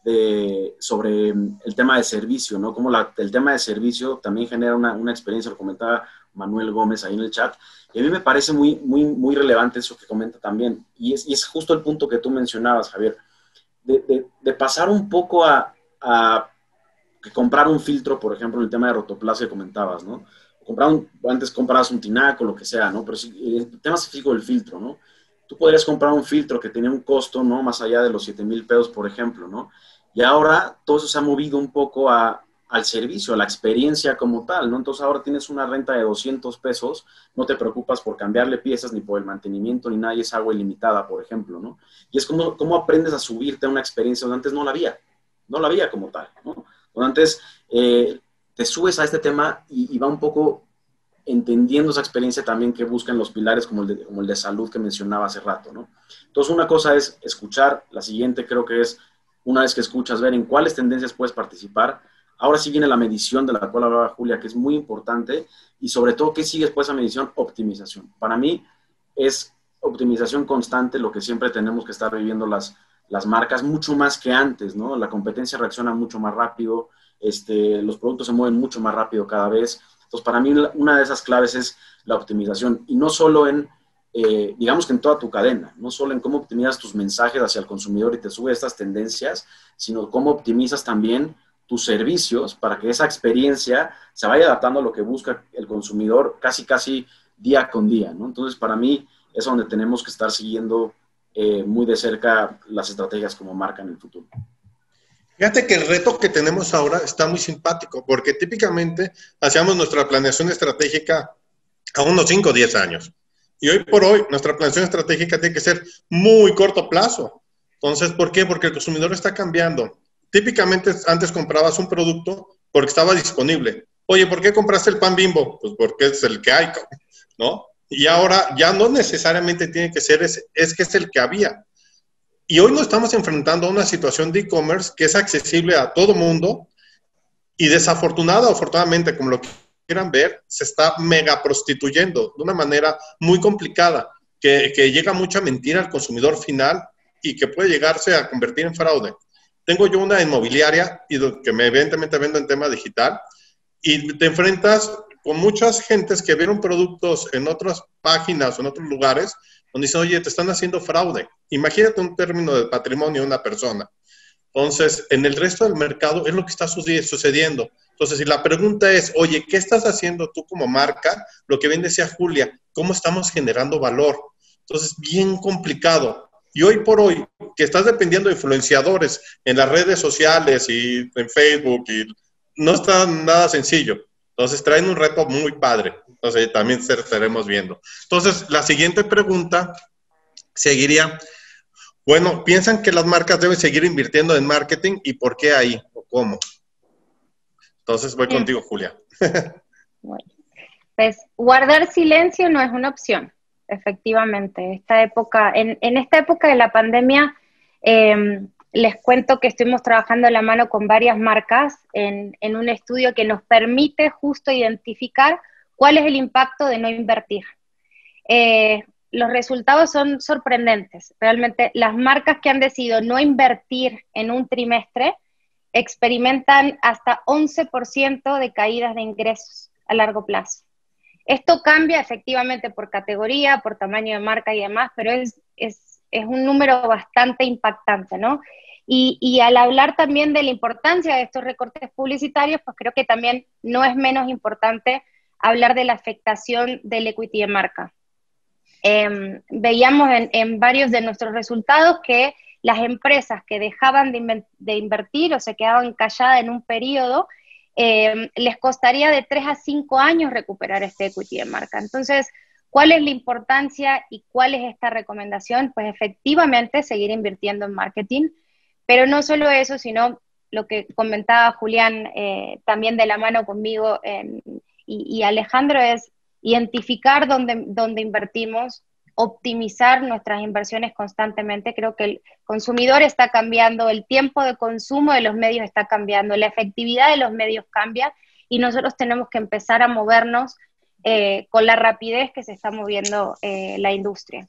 de sobre el tema de servicio, ¿no? Cómo la, el tema de servicio también genera una, una experiencia, lo comentaba Manuel Gómez ahí en el chat. Y a mí me parece muy, muy, muy relevante eso que comenta también. Y es, y es justo el punto que tú mencionabas, Javier, de, de, de pasar un poco a, a que comprar un filtro, por ejemplo, el tema de Rotoplas que comentabas, ¿no? Comprar un, antes comprabas un tinaco, lo que sea, ¿no? Pero si, el tema específico del filtro, ¿no? Tú podrías comprar un filtro que tenía un costo, ¿no? Más allá de los siete mil pesos, por ejemplo, ¿no? Y ahora todo eso se ha movido un poco a, al servicio, a la experiencia como tal, ¿no? Entonces ahora tienes una renta de doscientos pesos, no te preocupas por cambiarle piezas, ni por el mantenimiento, ni nada, y es agua ilimitada, por ejemplo, ¿no? Y es como, como aprendes a subirte a una experiencia donde antes no la había, no la había como tal, ¿no? Donde antes eh, te subes a este tema y, y va un poco entendiendo esa experiencia también que buscan los pilares como el, de, como el de salud que mencionaba hace rato, ¿no? Entonces, una cosa es escuchar, la siguiente creo que es, una vez que escuchas, ver en cuáles tendencias puedes participar. Ahora sí viene la medición de la cual hablaba Julia, que es muy importante, y sobre todo, ¿qué sigue después de esa medición? Optimización. Para mí es optimización constante lo que siempre tenemos que estar viviendo las, las marcas, mucho más que antes, ¿no? La competencia reacciona mucho más rápido, este, los productos se mueven mucho más rápido cada vez. Entonces, para mí, una de esas claves es la optimización, y no solo en, eh, digamos que en toda tu cadena, no solo en cómo optimizas tus mensajes hacia el consumidor y te sube estas tendencias, sino cómo optimizas también tus servicios para que esa experiencia se vaya adaptando a lo que busca el consumidor casi, casi día con día, ¿no? Entonces, para mí, es donde tenemos que estar siguiendo eh, muy de cerca las estrategias como marca en el futuro. Fíjate que el reto que tenemos ahora está muy simpático, porque típicamente hacíamos nuestra planeación estratégica a unos cinco o diez años. Y hoy por hoy, nuestra planeación estratégica tiene que ser muy corto plazo. Entonces, ¿por qué? Porque el consumidor está cambiando. Típicamente antes comprabas un producto porque estaba disponible. Oye, ¿por qué compraste el pan Bimbo? Pues porque es el que hay, ¿no? Y ahora ya no necesariamente tiene que ser ese, es que es el que había. Y hoy nos estamos enfrentando a una situación de e-commerce que es accesible a todo mundo y desafortunada o afortunadamente, como lo quieran ver, se está mega prostituyendo de una manera muy complicada, que, que llega mucha mentira al consumidor final y que puede llegarse a convertir en fraude. Tengo yo una inmobiliaria y que me evidentemente vendo en tema digital y te enfrentas con muchas gentes que vieron productos en otras páginas o en otros lugares donde dicen, oye, te están haciendo fraude. Imagínate un término de patrimonio de una persona. Entonces, en el resto del mercado es lo que está sucediendo. Entonces, si la pregunta es, oye, ¿qué estás haciendo tú como marca? Lo que bien decía Julia, ¿cómo estamos generando valor? Entonces, bien complicado. Y hoy por hoy, que estás dependiendo de influenciadores en las redes sociales y en Facebook, y no está nada sencillo. Entonces, traen un reto muy padre. Entonces, también estaremos viendo. Entonces, la siguiente pregunta seguiría, bueno, ¿piensan que las marcas deben seguir invirtiendo en marketing? ¿Y por qué ahí? ¿O cómo? Entonces, voy contigo, Julia. Bueno, pues, guardar silencio no es una opción, efectivamente. Esta época, en, en esta época de la pandemia, eh, les cuento que estuvimos trabajando de la mano con varias marcas en, en un estudio que nos permite justo identificar cuál es el impacto de no invertir. Eh, los resultados son sorprendentes. Realmente las marcas que han decidido no invertir en un trimestre experimentan hasta once por ciento de caídas de ingresos a largo plazo. Esto cambia efectivamente por categoría, por tamaño de marca y demás, pero es, es, es un número bastante impactante, ¿no? Y, y al hablar también de la importancia de estos recortes publicitarios, pues creo que también no es menos importante hablar de la afectación del equity de marca. Eh, veíamos en, en varios de nuestros resultados que las empresas que dejaban de, in de invertir o se quedaban calladas en un periodo, eh, les costaría de tres a cinco años recuperar este equity de marca. Entonces, ¿cuál es la importancia y cuál es esta recomendación? Pues efectivamente seguir invirtiendo en marketing, pero no solo eso, sino lo que comentaba Julián eh, también de la mano conmigo eh, y, y Alejandro, es identificar dónde, dónde invertimos, optimizar nuestras inversiones constantemente. Creo que el consumidor está cambiando, el tiempo de consumo de los medios está cambiando, la efectividad de los medios cambia y nosotros tenemos que empezar a movernos eh, con la rapidez que se está moviendo eh, la industria.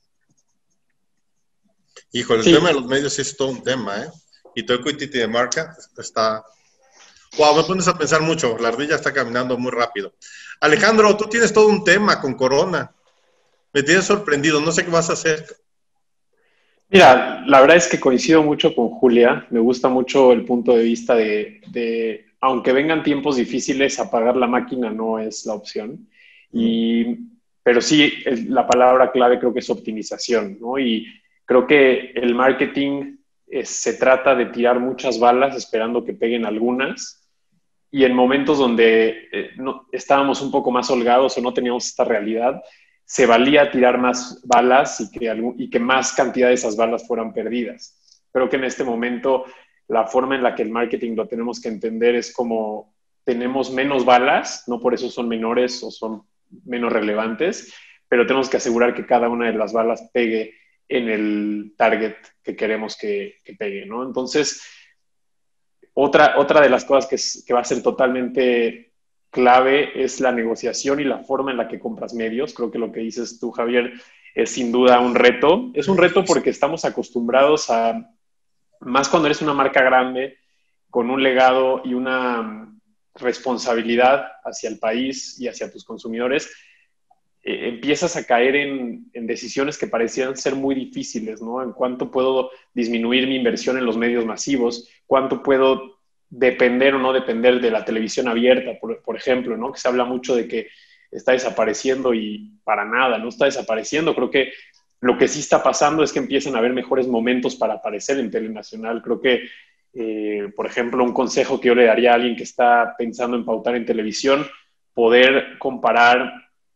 Híjole, el Sí. tema de los medios es todo un tema, ¿eh? Y tu equity de marca está... Wow, me pones a pensar mucho. La ardilla está caminando muy rápido. Alejandro, tú tienes todo un tema con Corona. Me tienes sorprendido. No sé qué vas a hacer. Mira, la verdad es que coincido mucho con Julia. Me gusta mucho el punto de vista de, de, aunque vengan tiempos difíciles, apagar la máquina no es la opción. Y, pero sí, el- la palabra clave creo que es optimización, ¿no? Y creo que el marketing eh, se trata de tirar muchas balas esperando que peguen algunas. Y en momentos donde eh, no, estábamos un poco más holgados o no teníamos esta realidad, se valía tirar más balas y que, algún, y que más cantidad de esas balas fueran perdidas. Creo que en este momento la forma en la que el marketing lo tenemos que entender es como tenemos menos balas, no por eso son menores o son menos relevantes, pero tenemos que asegurar que cada una de las balas pegue en el target que queremos que, que pegue, ¿no? Entonces, otra, otra de las cosas que, es, que va a ser totalmente clave es la negociación y la forma en la que compras medios. Creo que lo que dices tú, Javier, es sin duda un reto. Es un reto porque estamos acostumbrados a, más cuando eres una marca grande, con un legado y una responsabilidad hacia el país y hacia tus consumidores, eh, empiezas a caer en, en decisiones que parecían ser muy difíciles, ¿no? En cuánto puedo disminuir mi inversión en los medios masivos, cuánto puedo depender o no depender de la televisión abierta, por, por ejemplo, ¿no? Que se habla mucho de que está desapareciendo y para nada, no está desapareciendo. Creo que lo que sí está pasando es que empiezan a haber mejores momentos para aparecer en Telenacional. Creo que, eh, por ejemplo, un consejo que yo le daría a alguien que está pensando en pautar en televisión, poder comparar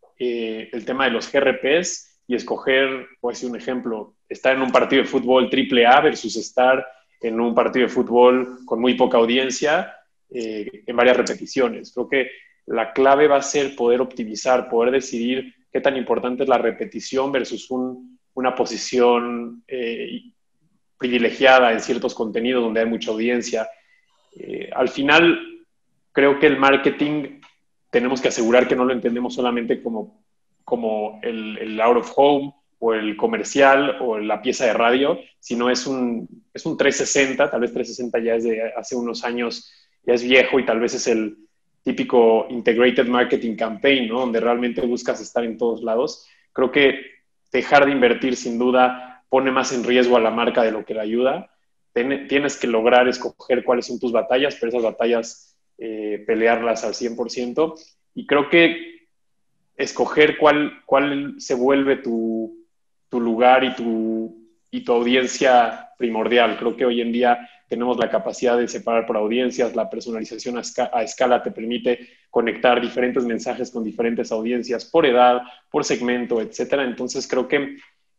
eh, el tema de los G R Ps y escoger, voy a decir un ejemplo, estar en un partido de fútbol triple A versus estar en un partido de fútbol con muy poca audiencia eh, en varias repeticiones. Creo que la clave va a ser poder optimizar, poder decidir qué tan importante es la repetición versus un, una posición eh, privilegiada en ciertos contenidos donde hay mucha audiencia. Eh, al final, creo que el marketing tenemos que asegurar que no lo entendemos solamente como, como el, el out of home o el comercial o la pieza de radio, sino es un, es un trescientos sesenta, tal vez trescientos sesenta ya es de hace unos años, ya es viejo y tal vez es el típico integrated marketing campaign, ¿no? Donde realmente buscas estar en todos lados. Creo que dejar de invertir sin duda pone más en riesgo a la marca de lo que la ayuda. Ten, tienes que lograr escoger cuáles son tus batallas, pero esas batallas eh, pelearlas al cien por ciento. Y creo que escoger cuál, cuál se vuelve tu, tu lugar y tu, y tu audiencia primordial. Creo que hoy en día tenemos la capacidad de separar por audiencias, la personalización a, esca a escala te permite conectar diferentes mensajes con diferentes audiencias por edad, por segmento, etcétera. Entonces creo que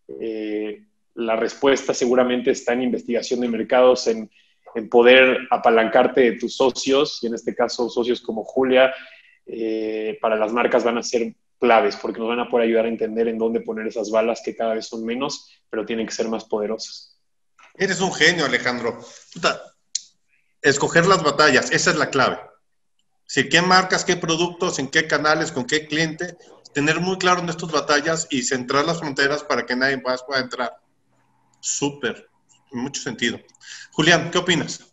eh, la respuesta seguramente está en investigación de mercados, en, en poder apalancarte de tus socios, y en este caso socios como Julia, eh, para las marcas van a ser claves, porque nos van a poder ayudar a entender en dónde poner esas balas que cada vez son menos, pero tienen que ser más poderosas. Eres un genio, Alejandro. Puta, escoger las batallas, esa es la clave. Si qué marcas, qué productos, en qué canales, con qué cliente, tener muy claro en estas batallas y centrar las fronteras para que nadie más pueda entrar. Súper, en mucho sentido. Julián, ¿qué opinas?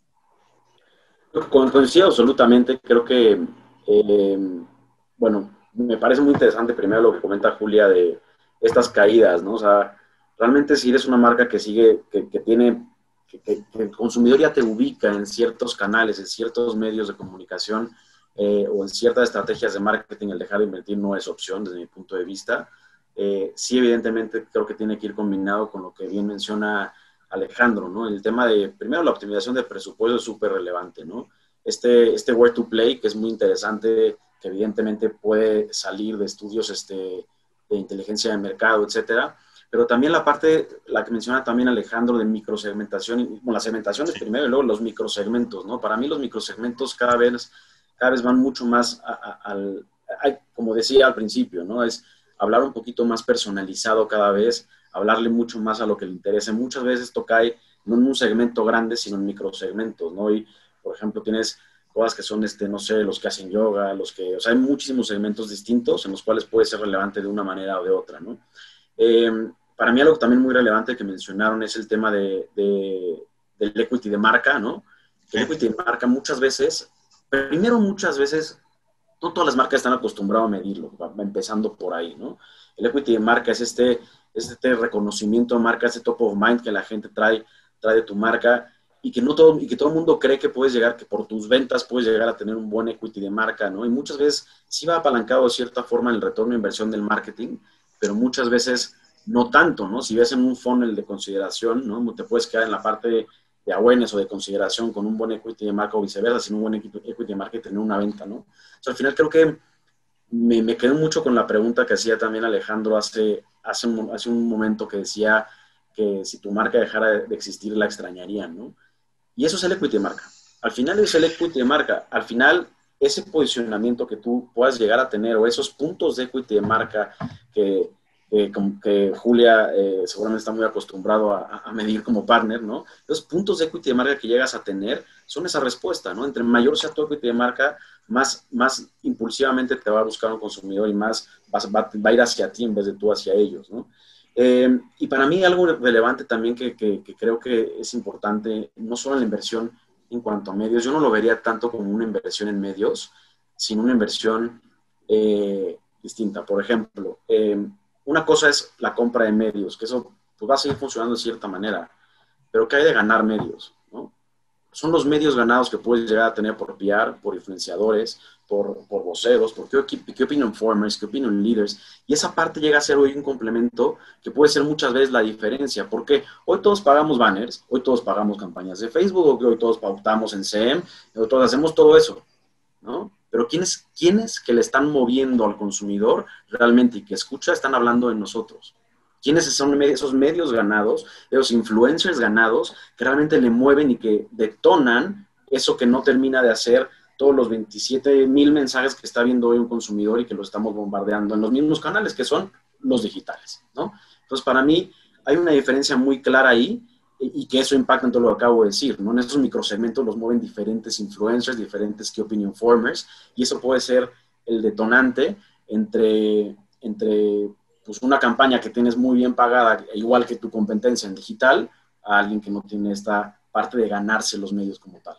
Coincido absolutamente. Creo que, eh, bueno, me parece muy interesante primero lo que comenta Julia de estas caídas, ¿no? O sea, realmente si eres una marca que sigue, que, que tiene, que, que, que el consumidor ya te ubica en ciertos canales, en ciertos medios de comunicación eh, o en ciertas estrategias de marketing, el dejar de invertir no es opción desde mi punto de vista. Eh, sí, evidentemente, creo que tiene que ir combinado con lo que bien menciona Alejandro, ¿no? El tema de, primero, la optimización de presupuesto es súper relevante, ¿no? Este, este where to play, que es muy interesante, que evidentemente puede salir de estudios este, de inteligencia de mercado, etcétera, pero también la parte, la que menciona también Alejandro, de microsegmentación, y, bueno, la segmentación es primero y luego los microsegmentos, ¿no? Para mí los microsegmentos cada vez, cada vez van mucho más a, a, al, a, como decía al principio, ¿no? Es hablar un poquito más personalizado cada vez, hablarle mucho más a lo que le interese. Muchas veces esto cae no en un segmento grande, sino en microsegmentos, ¿no? Y, por ejemplo, tienes cosas que son, este, no sé, los que hacen yoga, los que, o sea, hay muchísimos segmentos distintos en los cuales puede ser relevante de una manera o de otra, ¿no? Eh, para mí algo también muy relevante que mencionaron es el tema de, de, del equity de marca, ¿no? El equity de marca muchas veces, primero muchas veces, no todas las marcas están acostumbradas a medirlo, empezando por ahí, ¿no? El equity de marca es este, este reconocimiento de marca, ese top of mind que la gente trae, trae de tu marca y que, no todo, y que todo el mundo cree que puedes llegar, que por tus ventas puedes llegar a tener un buen equity de marca, ¿no? Y muchas veces sí va apalancado de cierta forma el retorno de inversión del marketing, pero muchas veces no tanto, ¿no? Si ves en un funnel de consideración, ¿no? Te puedes quedar en la parte de, de awareness o de consideración con un buen equity de marca o viceversa, sin un buen equity de marca y tener una venta, ¿no? O sea, al final creo que me, me quedé mucho con la pregunta que hacía también Alejandro hace, hace, un, hace un momento que decía que si tu marca dejara de, de existir la extrañarían, ¿no? Y eso es el equity de marca. Al final es el equity de marca. Al final ese posicionamiento que tú puedas llegar a tener o esos puntos de equity de marca que, que, que Julia eh, seguramente está muy acostumbrado a, a medir como partner, ¿no? Los puntos de equity de marca que llegas a tener son esa respuesta, ¿no? Entre mayor sea tu equity de marca, más, más impulsivamente te va a buscar un consumidor y más vas, va, va a ir hacia ti en vez de tú hacia ellos, ¿no? Eh, y para mí algo relevante también que, que, que creo que es importante, no solo en la inversión en cuanto a medios, yo no lo vería tanto como una inversión en medios, sino una inversión eh, distinta. Por ejemplo, eh, una cosa es la compra de medios, que eso pues, va a seguir funcionando de cierta manera, pero ¿qué hay de ganar medios? ¿No? Son los medios ganados que puedes llegar a tener por P R, por influenciadores, por, por voceros, por qué, qué opinion formers, qué opinion leaders, y esa parte llega a ser hoy un complemento que puede ser muchas veces la diferencia, porque hoy todos pagamos banners, hoy todos pagamos campañas de Facebook, hoy todos pautamos en C M, hoy todos hacemos todo eso, ¿no? Pero ¿quiénes, quiénes que le están moviendo al consumidor realmente y que escucha están hablando de nosotros? ¿Quiénes son esos medios ganados, esos influencers ganados que realmente le mueven y que detonan eso que no termina de hacer todos los veintisiete mil mensajes que está viendo hoy un consumidor y que lo estamos bombardeando en los mismos canales que son los digitales, ¿no? Entonces, para mí hay una diferencia muy clara ahí y, y que eso impacta en todo lo que acabo de decir, ¿no? En esos microsegmentos los mueven diferentes influencers, diferentes key opinion formers y eso puede ser el detonante entre... entre pues una campaña que tienes muy bien pagada, igual que tu competencia en digital, a alguien que no tiene esta parte de ganarse los medios como tal.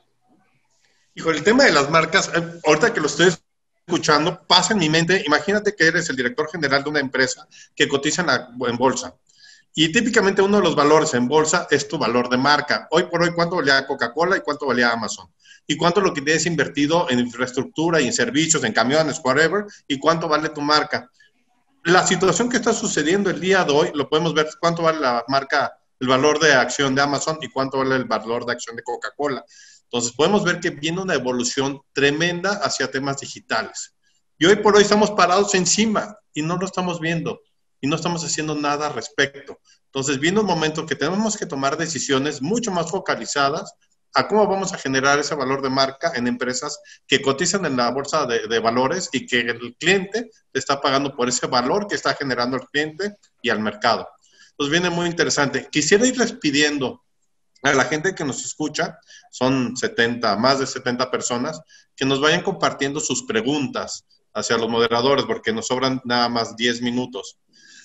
Hijo, el tema de las marcas, eh, ahorita que lo estoy escuchando, pasa en mi mente, imagínate que eres el director general de una empresa que cotiza en, la, en bolsa. Y típicamente uno de los valores en bolsa es tu valor de marca. Hoy por hoy, ¿cuánto valía Coca-Cola y cuánto valía Amazon? ¿Y cuánto lo que tienes invertido en infraestructura y en servicios, en camiones, whatever? ¿Y cuánto vale tu marca? La situación que está sucediendo el día de hoy, lo podemos ver cuánto vale la marca, el valor de acción de Amazon y cuánto vale el valor de acción de Coca-Cola. Entonces, podemos ver que viene una evolución tremenda hacia temas digitales. Y hoy por hoy estamos parados encima y no lo estamos viendo y no estamos haciendo nada al respecto. Entonces, viene un momento que tenemos que tomar decisiones mucho más focalizadas a cómo vamos a generar ese valor de marca en empresas que cotizan en la bolsa de, de valores y que el cliente le está pagando por ese valor que está generando el cliente y al mercado. Entonces viene muy interesante. Quisiera irles pidiendo a la gente que nos escucha, son setenta, más de setenta personas, que nos vayan compartiendo sus preguntas hacia los moderadores, porque nos sobran nada más diez minutos.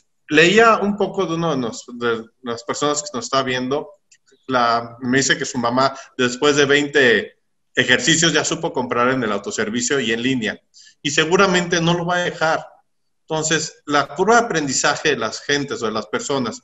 Leía un poco de una de, nos, de las personas que nos está viendo. La, me dice que su mamá, después de veinte ejercicios, ya supo comprar en el autoservicio y en línea. Y seguramente no lo va a dejar. Entonces, la curva de aprendizaje de las gentes o de las personas,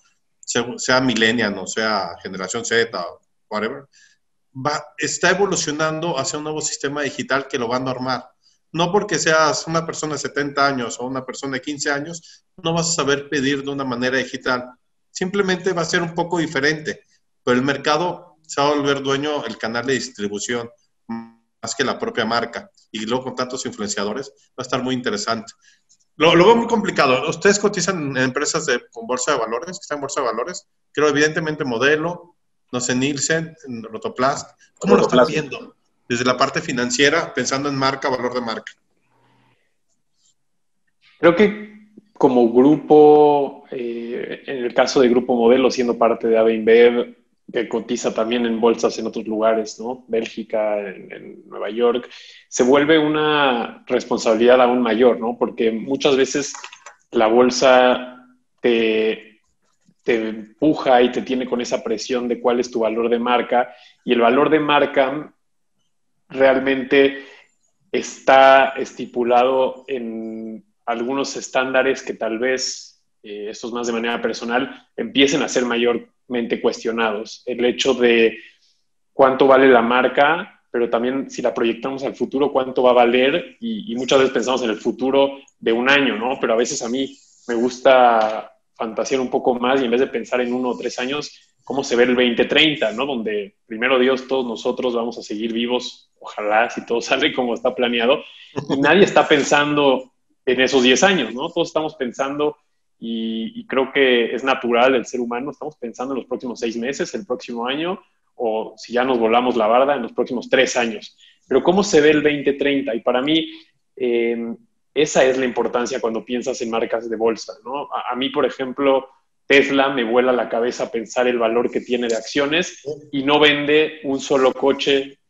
sea millennial o sea generación Z o whatever, va, está evolucionando hacia un nuevo sistema digital que lo va a normar. No porque seas una persona de setenta años o una persona de quince años, no vas a saber pedir de una manera digital. Simplemente va a ser un poco diferente. Pero el mercado se va a volver dueño el canal de distribución más que la propia marca. Y luego con tantos influenciadores va a estar muy interesante. Lo, lo veo muy complicado. ¿Ustedes cotizan en empresas de, con bolsa de valores, que están en bolsa de valores? Creo evidentemente Modelo, no sé, Nielsen, Rotoplas. ¿Cómo Rotoplas. Lo están viendo? Desde la parte financiera, pensando en marca, valor de marca. Creo que como grupo, eh, en el caso de Grupo Modelo, siendo parte de AB InBev, que cotiza también en bolsas en otros lugares, ¿no? Bélgica, en, en Nueva York, se vuelve una responsabilidad aún mayor, ¿no? Porque muchas veces la bolsa te, te empuja y te tiene con esa presión de cuál es tu valor de marca, y el valor de marca realmente está estipulado en algunos estándares que tal vez, eh, estos más de manera personal, empiecen a ser mayormente cuestionados. El hecho de cuánto vale la marca, pero también si la proyectamos al futuro, cuánto va a valer, y, y muchas veces pensamos en el futuro de un año, ¿no? Pero a veces a mí me gusta fantasear un poco más y en vez de pensar en uno o tres años, cómo se ve el veinte treinta, ¿no? Donde, primero Dios, todos nosotros vamos a seguir vivos, ojalá, si todo sale como está planeado, y nadie está pensando en esos diez años, ¿no? Todos estamos pensando, y, y creo que es natural del ser humano, estamos pensando en los próximos seis meses, el próximo año, o si ya nos volamos la barda, en los próximos tres años. Pero ¿cómo se ve el veinte treinta? Y para mí, eh, esa es la importancia cuando piensas en marcas de bolsa, ¿no? A, a mí, por ejemplo, Tesla me vuela la cabeza pensar el valor que tiene de acciones y no vende un solo coche.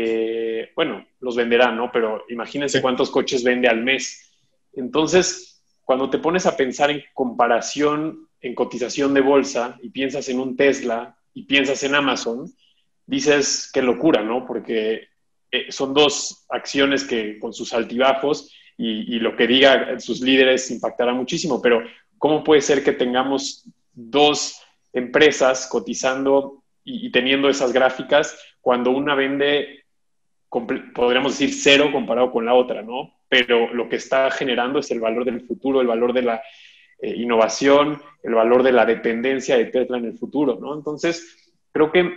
Eh, bueno, los venderá, ¿no? Pero imagínense sí. cuántos coches vende al mes. Entonces, cuando te pones a pensar en comparación, en cotización de bolsa, y piensas en un Tesla y piensas en Amazon, dices, qué locura, ¿no? Porque eh, son dos acciones que con sus altibajos y, y lo que diga sus líderes impactará muchísimo, pero ¿cómo puede ser que tengamos dos empresas cotizando y, y teniendo esas gráficas cuando una vende, podríamos decir, cero comparado con la otra, ¿no? Pero lo que está generando es el valor del futuro, el valor de la eh, innovación, el valor de la dependencia de Tesla en el futuro, ¿no? Entonces, creo que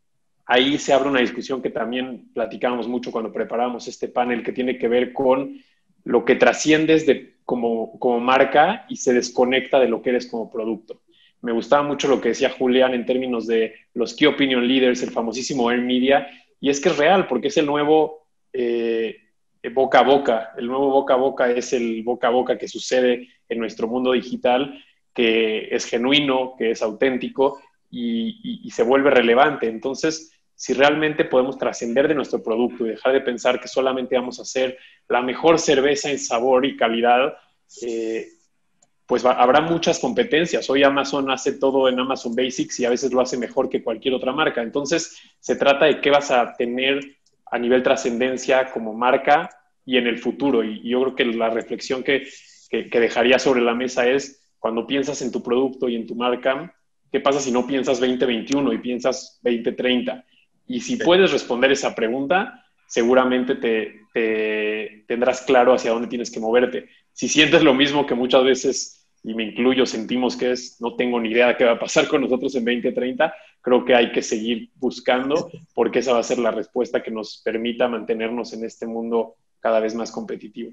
ahí se abre una discusión que también platicábamos mucho cuando preparábamos este panel, que tiene que ver con lo que trasciendes de, como, como marca y se desconecta de lo que eres como producto. Me gustaba mucho lo que decía Julián en términos de los Key Opinion Leaders, el famosísimo Earned Media, y es que es real, porque es el nuevo eh, boca a boca. El nuevo boca a boca es el boca a boca que sucede en nuestro mundo digital, que es genuino, que es auténtico y, y, y se vuelve relevante. Entonces, si realmente podemos trascender de nuestro producto y dejar de pensar que solamente vamos a hacer la mejor cerveza en sabor y calidad, eh, pues va, habrá muchas competencias. Hoy Amazon hace todo en Amazon Basics y a veces lo hace mejor que cualquier otra marca. Entonces, se trata de qué vas a tener a nivel trascendencia como marca y en el futuro. Y, y yo creo que la reflexión que, que, que dejaría sobre la mesa es, cuando piensas en tu producto y en tu marca, ¿qué pasa si no piensas veinte veintiuno y piensas veinte treinta? Y si puedes responder esa pregunta, seguramente te, te tendrás claro hacia dónde tienes que moverte. Si sientes lo mismo que muchas veces, y me incluyo, sentimos que es, no tengo ni idea de qué va a pasar con nosotros en veinte treinta, creo que hay que seguir buscando, porque esa va a ser la respuesta que nos permita mantenernos en este mundo cada vez más competitivo.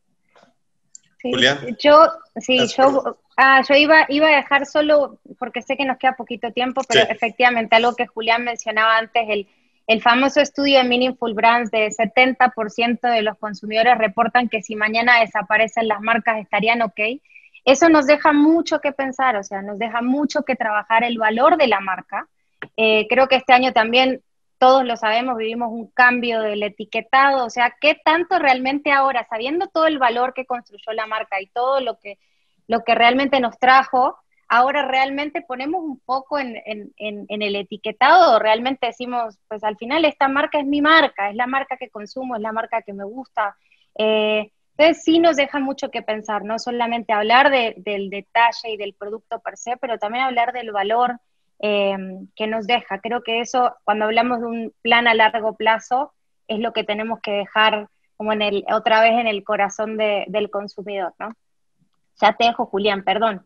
Sí, Julián. Yo, sí, yo, ah, yo iba, iba a dejar solo, porque sé que nos queda poquito tiempo, pero sí. Efectivamente algo que Julián mencionaba antes, el, el famoso estudio de Meaningful Brands, de setenta por ciento de los consumidores reportan que si mañana desaparecen las marcas estarían ok. Eso nos deja mucho que pensar, o sea, nos deja mucho que trabajar el valor de la marca. Eh, creo que este año también, todos lo sabemos, vivimos un cambio del etiquetado, o sea, ¿qué tanto realmente ahora, sabiendo todo el valor que construyó la marca y todo lo que, lo que realmente nos trajo, ahora realmente ponemos un poco en, en, en, en el etiquetado, realmente decimos, pues al final esta marca es mi marca, es la marca que consumo, es la marca que me gusta. Eh, entonces sí nos deja mucho que pensar, no solamente hablar de, del detalle y del producto per se, pero también hablar del valor eh, que nos deja. Creo que eso, cuando hablamos de un plan a largo plazo, es lo que tenemos que dejar como en el, otra vez en el corazón de, del consumidor, ¿no? Ya te dejo, Julián, perdón.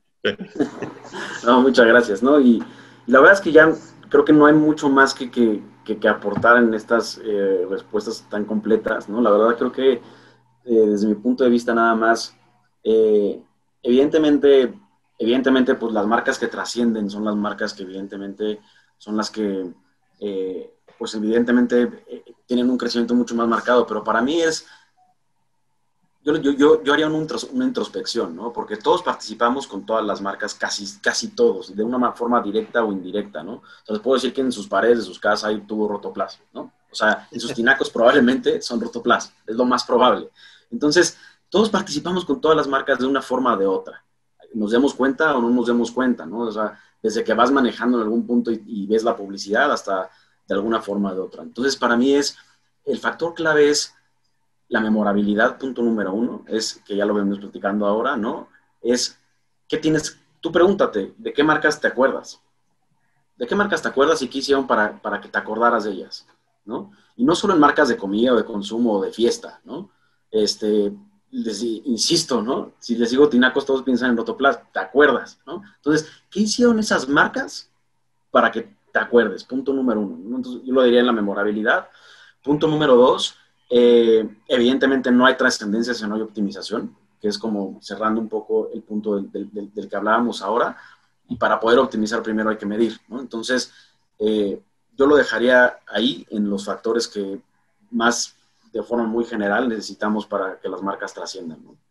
No, muchas gracias, ¿no? Y, y la verdad es que ya creo que no hay mucho más que, que, que, que aportar en estas eh, respuestas tan completas, ¿no? La verdad creo que eh, desde mi punto de vista nada más, eh, evidentemente, evidentemente pues las marcas que trascienden son las marcas que evidentemente son las que eh, pues evidentemente eh, tienen un crecimiento mucho más marcado, pero para mí es yo, yo, yo, yo haría una, una introspección, ¿no? Porque todos participamos con todas las marcas, casi, casi todos, de una forma directa o indirecta, ¿no? Entonces puedo decir que en sus paredes de sus casas hay tubo Rotoplas, ¿no? O sea, en sus tinacos probablemente son Rotoplas, es lo más probable. Entonces, todos participamos con todas las marcas de una forma o de otra. Nos demos cuenta o no nos demos cuenta, ¿no? O sea, desde que vas manejando en algún punto y, y ves la publicidad hasta de alguna forma o de otra. Entonces, para mí es, el factor clave es la memorabilidad, punto número uno, es, que ya lo venimos platicando ahora, ¿no? Es, ¿qué tienes? Tú pregúntate, ¿de qué marcas te acuerdas? ¿De qué marcas te acuerdas y qué hicieron para, para que te acordaras de ellas? ¿No? Y no solo en marcas de comida o de consumo o de fiesta, ¿no? Este, les, insisto, ¿no? Si les digo tinacos, todos piensan en Rotoplas, ¿te acuerdas? ¿No? Entonces, ¿qué hicieron esas marcas para que te acuerdes? Punto número uno, ¿no? Entonces, yo lo diría en la memorabilidad. Punto número dos, Eh, evidentemente no hay trascendencia si no hay optimización, que es como cerrando un poco el punto del, del, del que hablábamos ahora, y para poder optimizar primero hay que medir, ¿no? Entonces, eh, yo lo dejaría ahí en los factores que más de forma muy general necesitamos para que las marcas trasciendan, ¿no?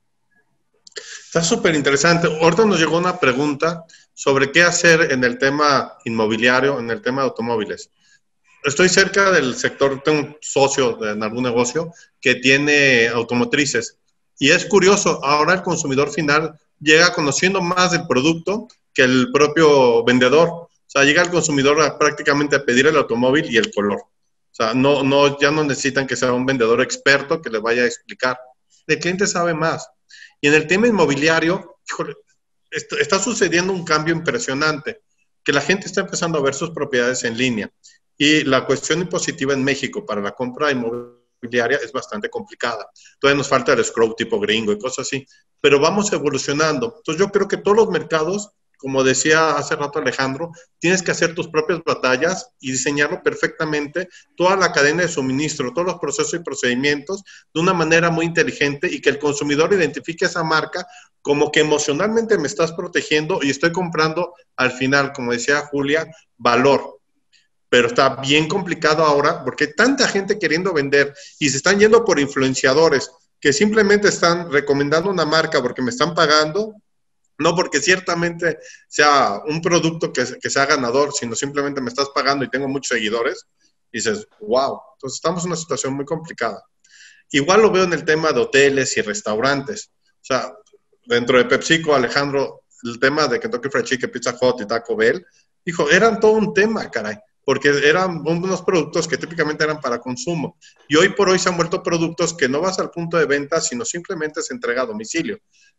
Está súper interesante. Ahorita nos llegó una pregunta sobre qué hacer en el tema inmobiliario, en el tema de automóviles. Estoy cerca del sector, tengo un socio en algún negocio que tiene automotrices. Y es curioso, ahora el consumidor final llega conociendo más del producto que el propio vendedor. O sea, llega el consumidor a, prácticamente a pedir el automóvil y el color. O sea, no, no, ya no necesitan que sea un vendedor experto que le vaya a explicar. El cliente sabe más. Y en el tema inmobiliario, híjole, esto, está sucediendo un cambio impresionante, que la gente está empezando a ver sus propiedades en línea. Y la cuestión impositiva en México para la compra inmobiliaria es bastante complicada. Todavía nos falta el escrow tipo gringo y cosas así, pero vamos evolucionando. Entonces yo creo que todos los mercados, como decía hace rato Alejandro, tienes que hacer tus propias batallas y diseñarlo perfectamente, toda la cadena de suministro, todos los procesos y procedimientos de una manera muy inteligente y que el consumidor identifique esa marca como que emocionalmente me estás protegiendo y estoy comprando al final, como decía Julia, valor. Pero está bien complicado ahora porque hay tanta gente queriendo vender y se están yendo por influenciadores que simplemente están recomendando una marca porque me están pagando, no porque ciertamente sea un producto que, que sea ganador, sino simplemente me estás pagando y tengo muchos seguidores. Y dices, wow, entonces estamos en una situación muy complicada. Igual lo veo en el tema de hoteles y restaurantes. O sea, dentro de PepsiCo, Alejandro, el tema de Kentucky Fried Chicken, Pizza Hut y Taco Bell, hijo, eran todo un tema, caray. Porque eran unos productos que típicamente eran para consumo. Y hoy por hoy se han vuelto productos que no vas al punto de venta, sino simplemente se entrega a domicilio.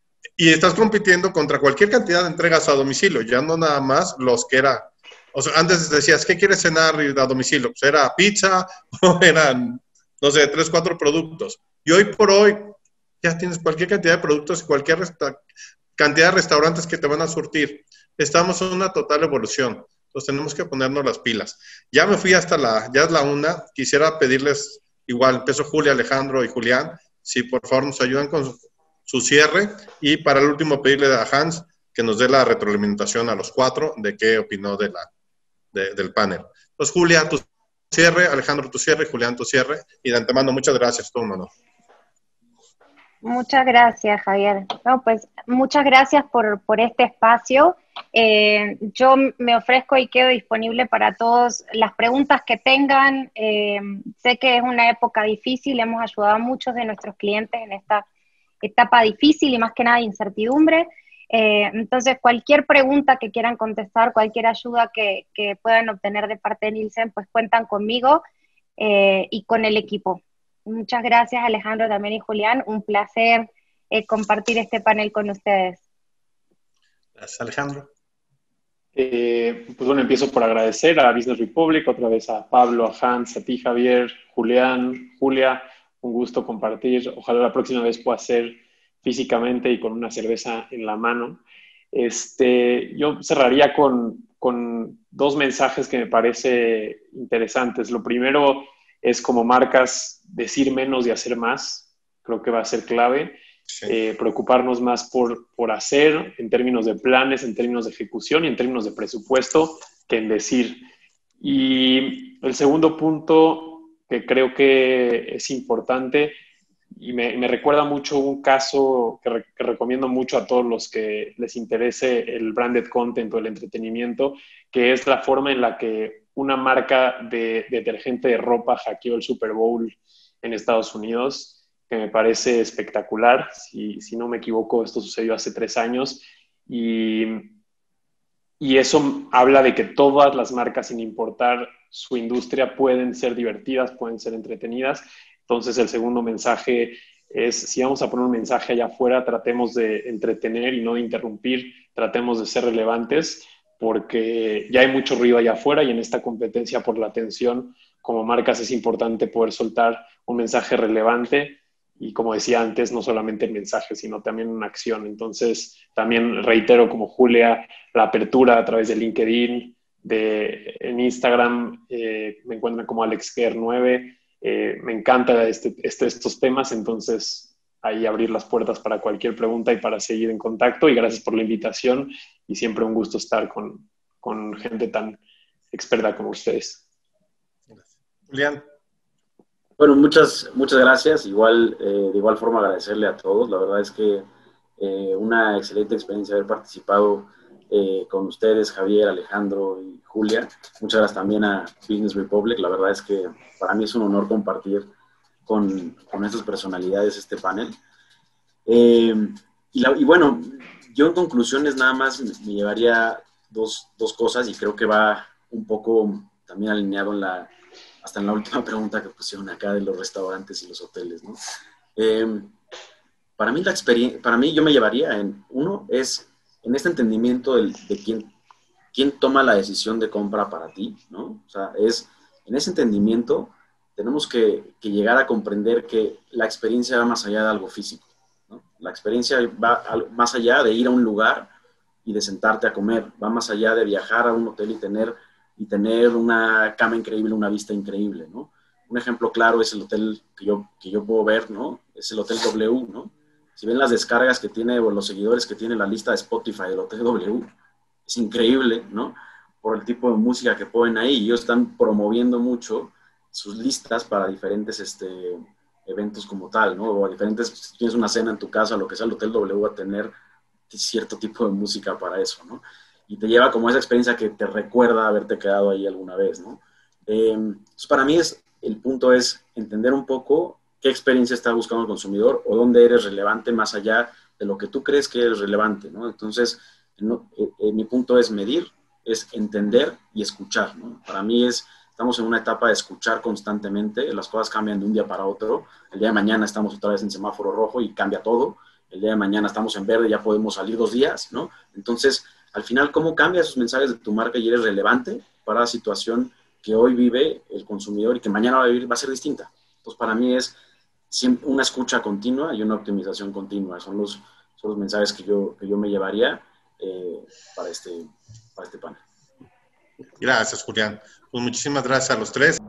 Y estás compitiendo contra cualquier cantidad de entregas a domicilio, ya no nada más los que era... O sea, antes decías, ¿qué quieres cenar a domicilio? Pues era pizza o eran, no sé, tres, cuatro productos. Y hoy por hoy ya tienes cualquier cantidad de productos y cualquier cantidad de restaurantes que te van a surtir. Estamos en una total evolución. Entonces tenemos que ponernos las pilas. Ya me fui hasta la, ya es la una. Quisiera pedirles, igual, empezó Julia, Alejandro y Julián, si por favor nos ayudan con su, su cierre. Y para el último pedirle a Hans que nos dé la retroalimentación a los cuatro de qué opinó de la, de, del panel. Entonces, Julia, tu cierre, Alejandro, tu cierre, Julián, tu cierre. Y de antemano, muchas gracias, todo un honor. Muchas gracias, Javier. No, pues muchas gracias por, por este espacio. Eh, yo me ofrezco y quedo disponible para todas las preguntas que tengan. Eh, sé que es una época difícil, hemos ayudado a muchos de nuestros clientes en esta etapa difícil y más que nada de incertidumbre. Eh, entonces, cualquier pregunta que quieran contestar, cualquier ayuda que, que puedan obtener de parte de Nielsen, pues cuentan conmigo eh, y con el equipo. Muchas gracias, Alejandro, también y Julián. Un placer eh, compartir este panel con ustedes. Gracias, Alejandro. Eh, pues bueno, empiezo por agradecer a Business Republic, otra vez a Pablo, a Hans, a ti, Javier, Julián, Julia. Un gusto compartir. Ojalá la próxima vez pueda ser físicamente y con una cerveza en la mano. Este, yo cerraría con, con dos mensajes que me parece interesantes. Lo primero es, como marcas, decir menos y hacer más. Creo que va a ser clave. Sí. Eh, preocuparnos más por, por hacer, en términos de planes, en términos de ejecución y en términos de presupuesto, que en decir. Y el segundo punto que creo que es importante, y me, me recuerda mucho un caso que, re, que recomiendo mucho a todos los que les interese el branded content o el entretenimiento, que es la forma en la que una marca de, de detergente de ropa hackeó el Super Bowl en Estados Unidos, que me parece espectacular. Si, si no me equivoco, esto sucedió hace tres años y, y eso habla de que todas las marcas, sin importar su industria, pueden ser divertidas, pueden ser entretenidas. Entonces, el segundo mensaje es, si vamos a poner un mensaje allá afuera, tratemos de entretener y no de interrumpir, tratemos de ser relevantes, porque ya hay mucho ruido allá afuera y en esta competencia por la atención, como marcas es importante poder soltar un mensaje relevante y, como decía antes, no solamente el mensaje, sino también una acción. Entonces, también reitero, como Julia, la apertura a través de LinkedIn, de, en Instagram, eh, me encuentran como AlexGer nueve. Eh, me encanta este, este, estos temas, entonces ahí abrir las puertas para cualquier pregunta y para seguir en contacto. Y gracias por la invitación y siempre un gusto estar con, con gente tan experta como ustedes. Gracias. Julián. Bueno, muchas, muchas gracias. Igual, eh, de igual forma agradecerle a todos. La verdad es que eh, una excelente experiencia haber participado eh, con ustedes, Javier, Alejandro y Julia. Muchas gracias también a Business Republic. La verdad es que para mí es un honor compartir con, con estas personalidades este panel. Eh, y, la, y bueno, yo en conclusiones nada más me, me llevaría dos, dos cosas y creo que va un poco también alineado en la, hasta en la última pregunta que pusieron acá de los restaurantes y los hoteles, ¿no? Eh, para mí la experiencia, para mí yo me llevaría en, uno es en este entendimiento de, de quién, quién toma la decisión de compra para ti, ¿no? O sea, es en ese entendimiento tenemos que, que llegar a comprender que la experiencia va más allá de algo físico, ¿no? La experiencia va a, más allá de ir a un lugar y de sentarte a comer, va más allá de viajar a un hotel y tener, y tener una cama increíble, una vista increíble, ¿no? Un ejemplo claro es el hotel que yo, que yo puedo ver, ¿no? Es el Hotel W, ¿no? Si ven las descargas que tiene o los seguidores que tiene la lista de Spotify del Hotel W, es increíble, ¿no? Por el tipo de música que ponen ahí. Y ellos están promoviendo mucho sus listas para diferentes este, eventos como tal, ¿no? O diferentes, si tienes una cena en tu casa, lo que sea, el Hotel W va a tener cierto tipo de música para eso, ¿no? Y te lleva como esa experiencia que te recuerda haberte quedado ahí alguna vez, ¿no? Eh, entonces, para mí es, el punto es entender un poco qué experiencia está buscando el consumidor o dónde eres relevante más allá de lo que tú crees que eres relevante, ¿no? Entonces, no, eh, eh, mi punto es medir, es entender y escuchar, ¿no? Para mí es, estamos en una etapa de escuchar constantemente, las cosas cambian de un día para otro, el día de mañana estamos otra vez en semáforo rojo y cambia todo, el día de mañana estamos en verde, ya podemos salir dos días, ¿no? Entonces, al final, ¿cómo cambias esos mensajes de tu marca y eres relevante para la situación que hoy vive el consumidor y que mañana va a vivir, va a ser distinta? Entonces, para mí es siempre una escucha continua y una optimización continua. Son los, son los mensajes que yo, que yo me llevaría eh, para, este, para este panel. Gracias, Julián. Pues muchísimas gracias a los tres.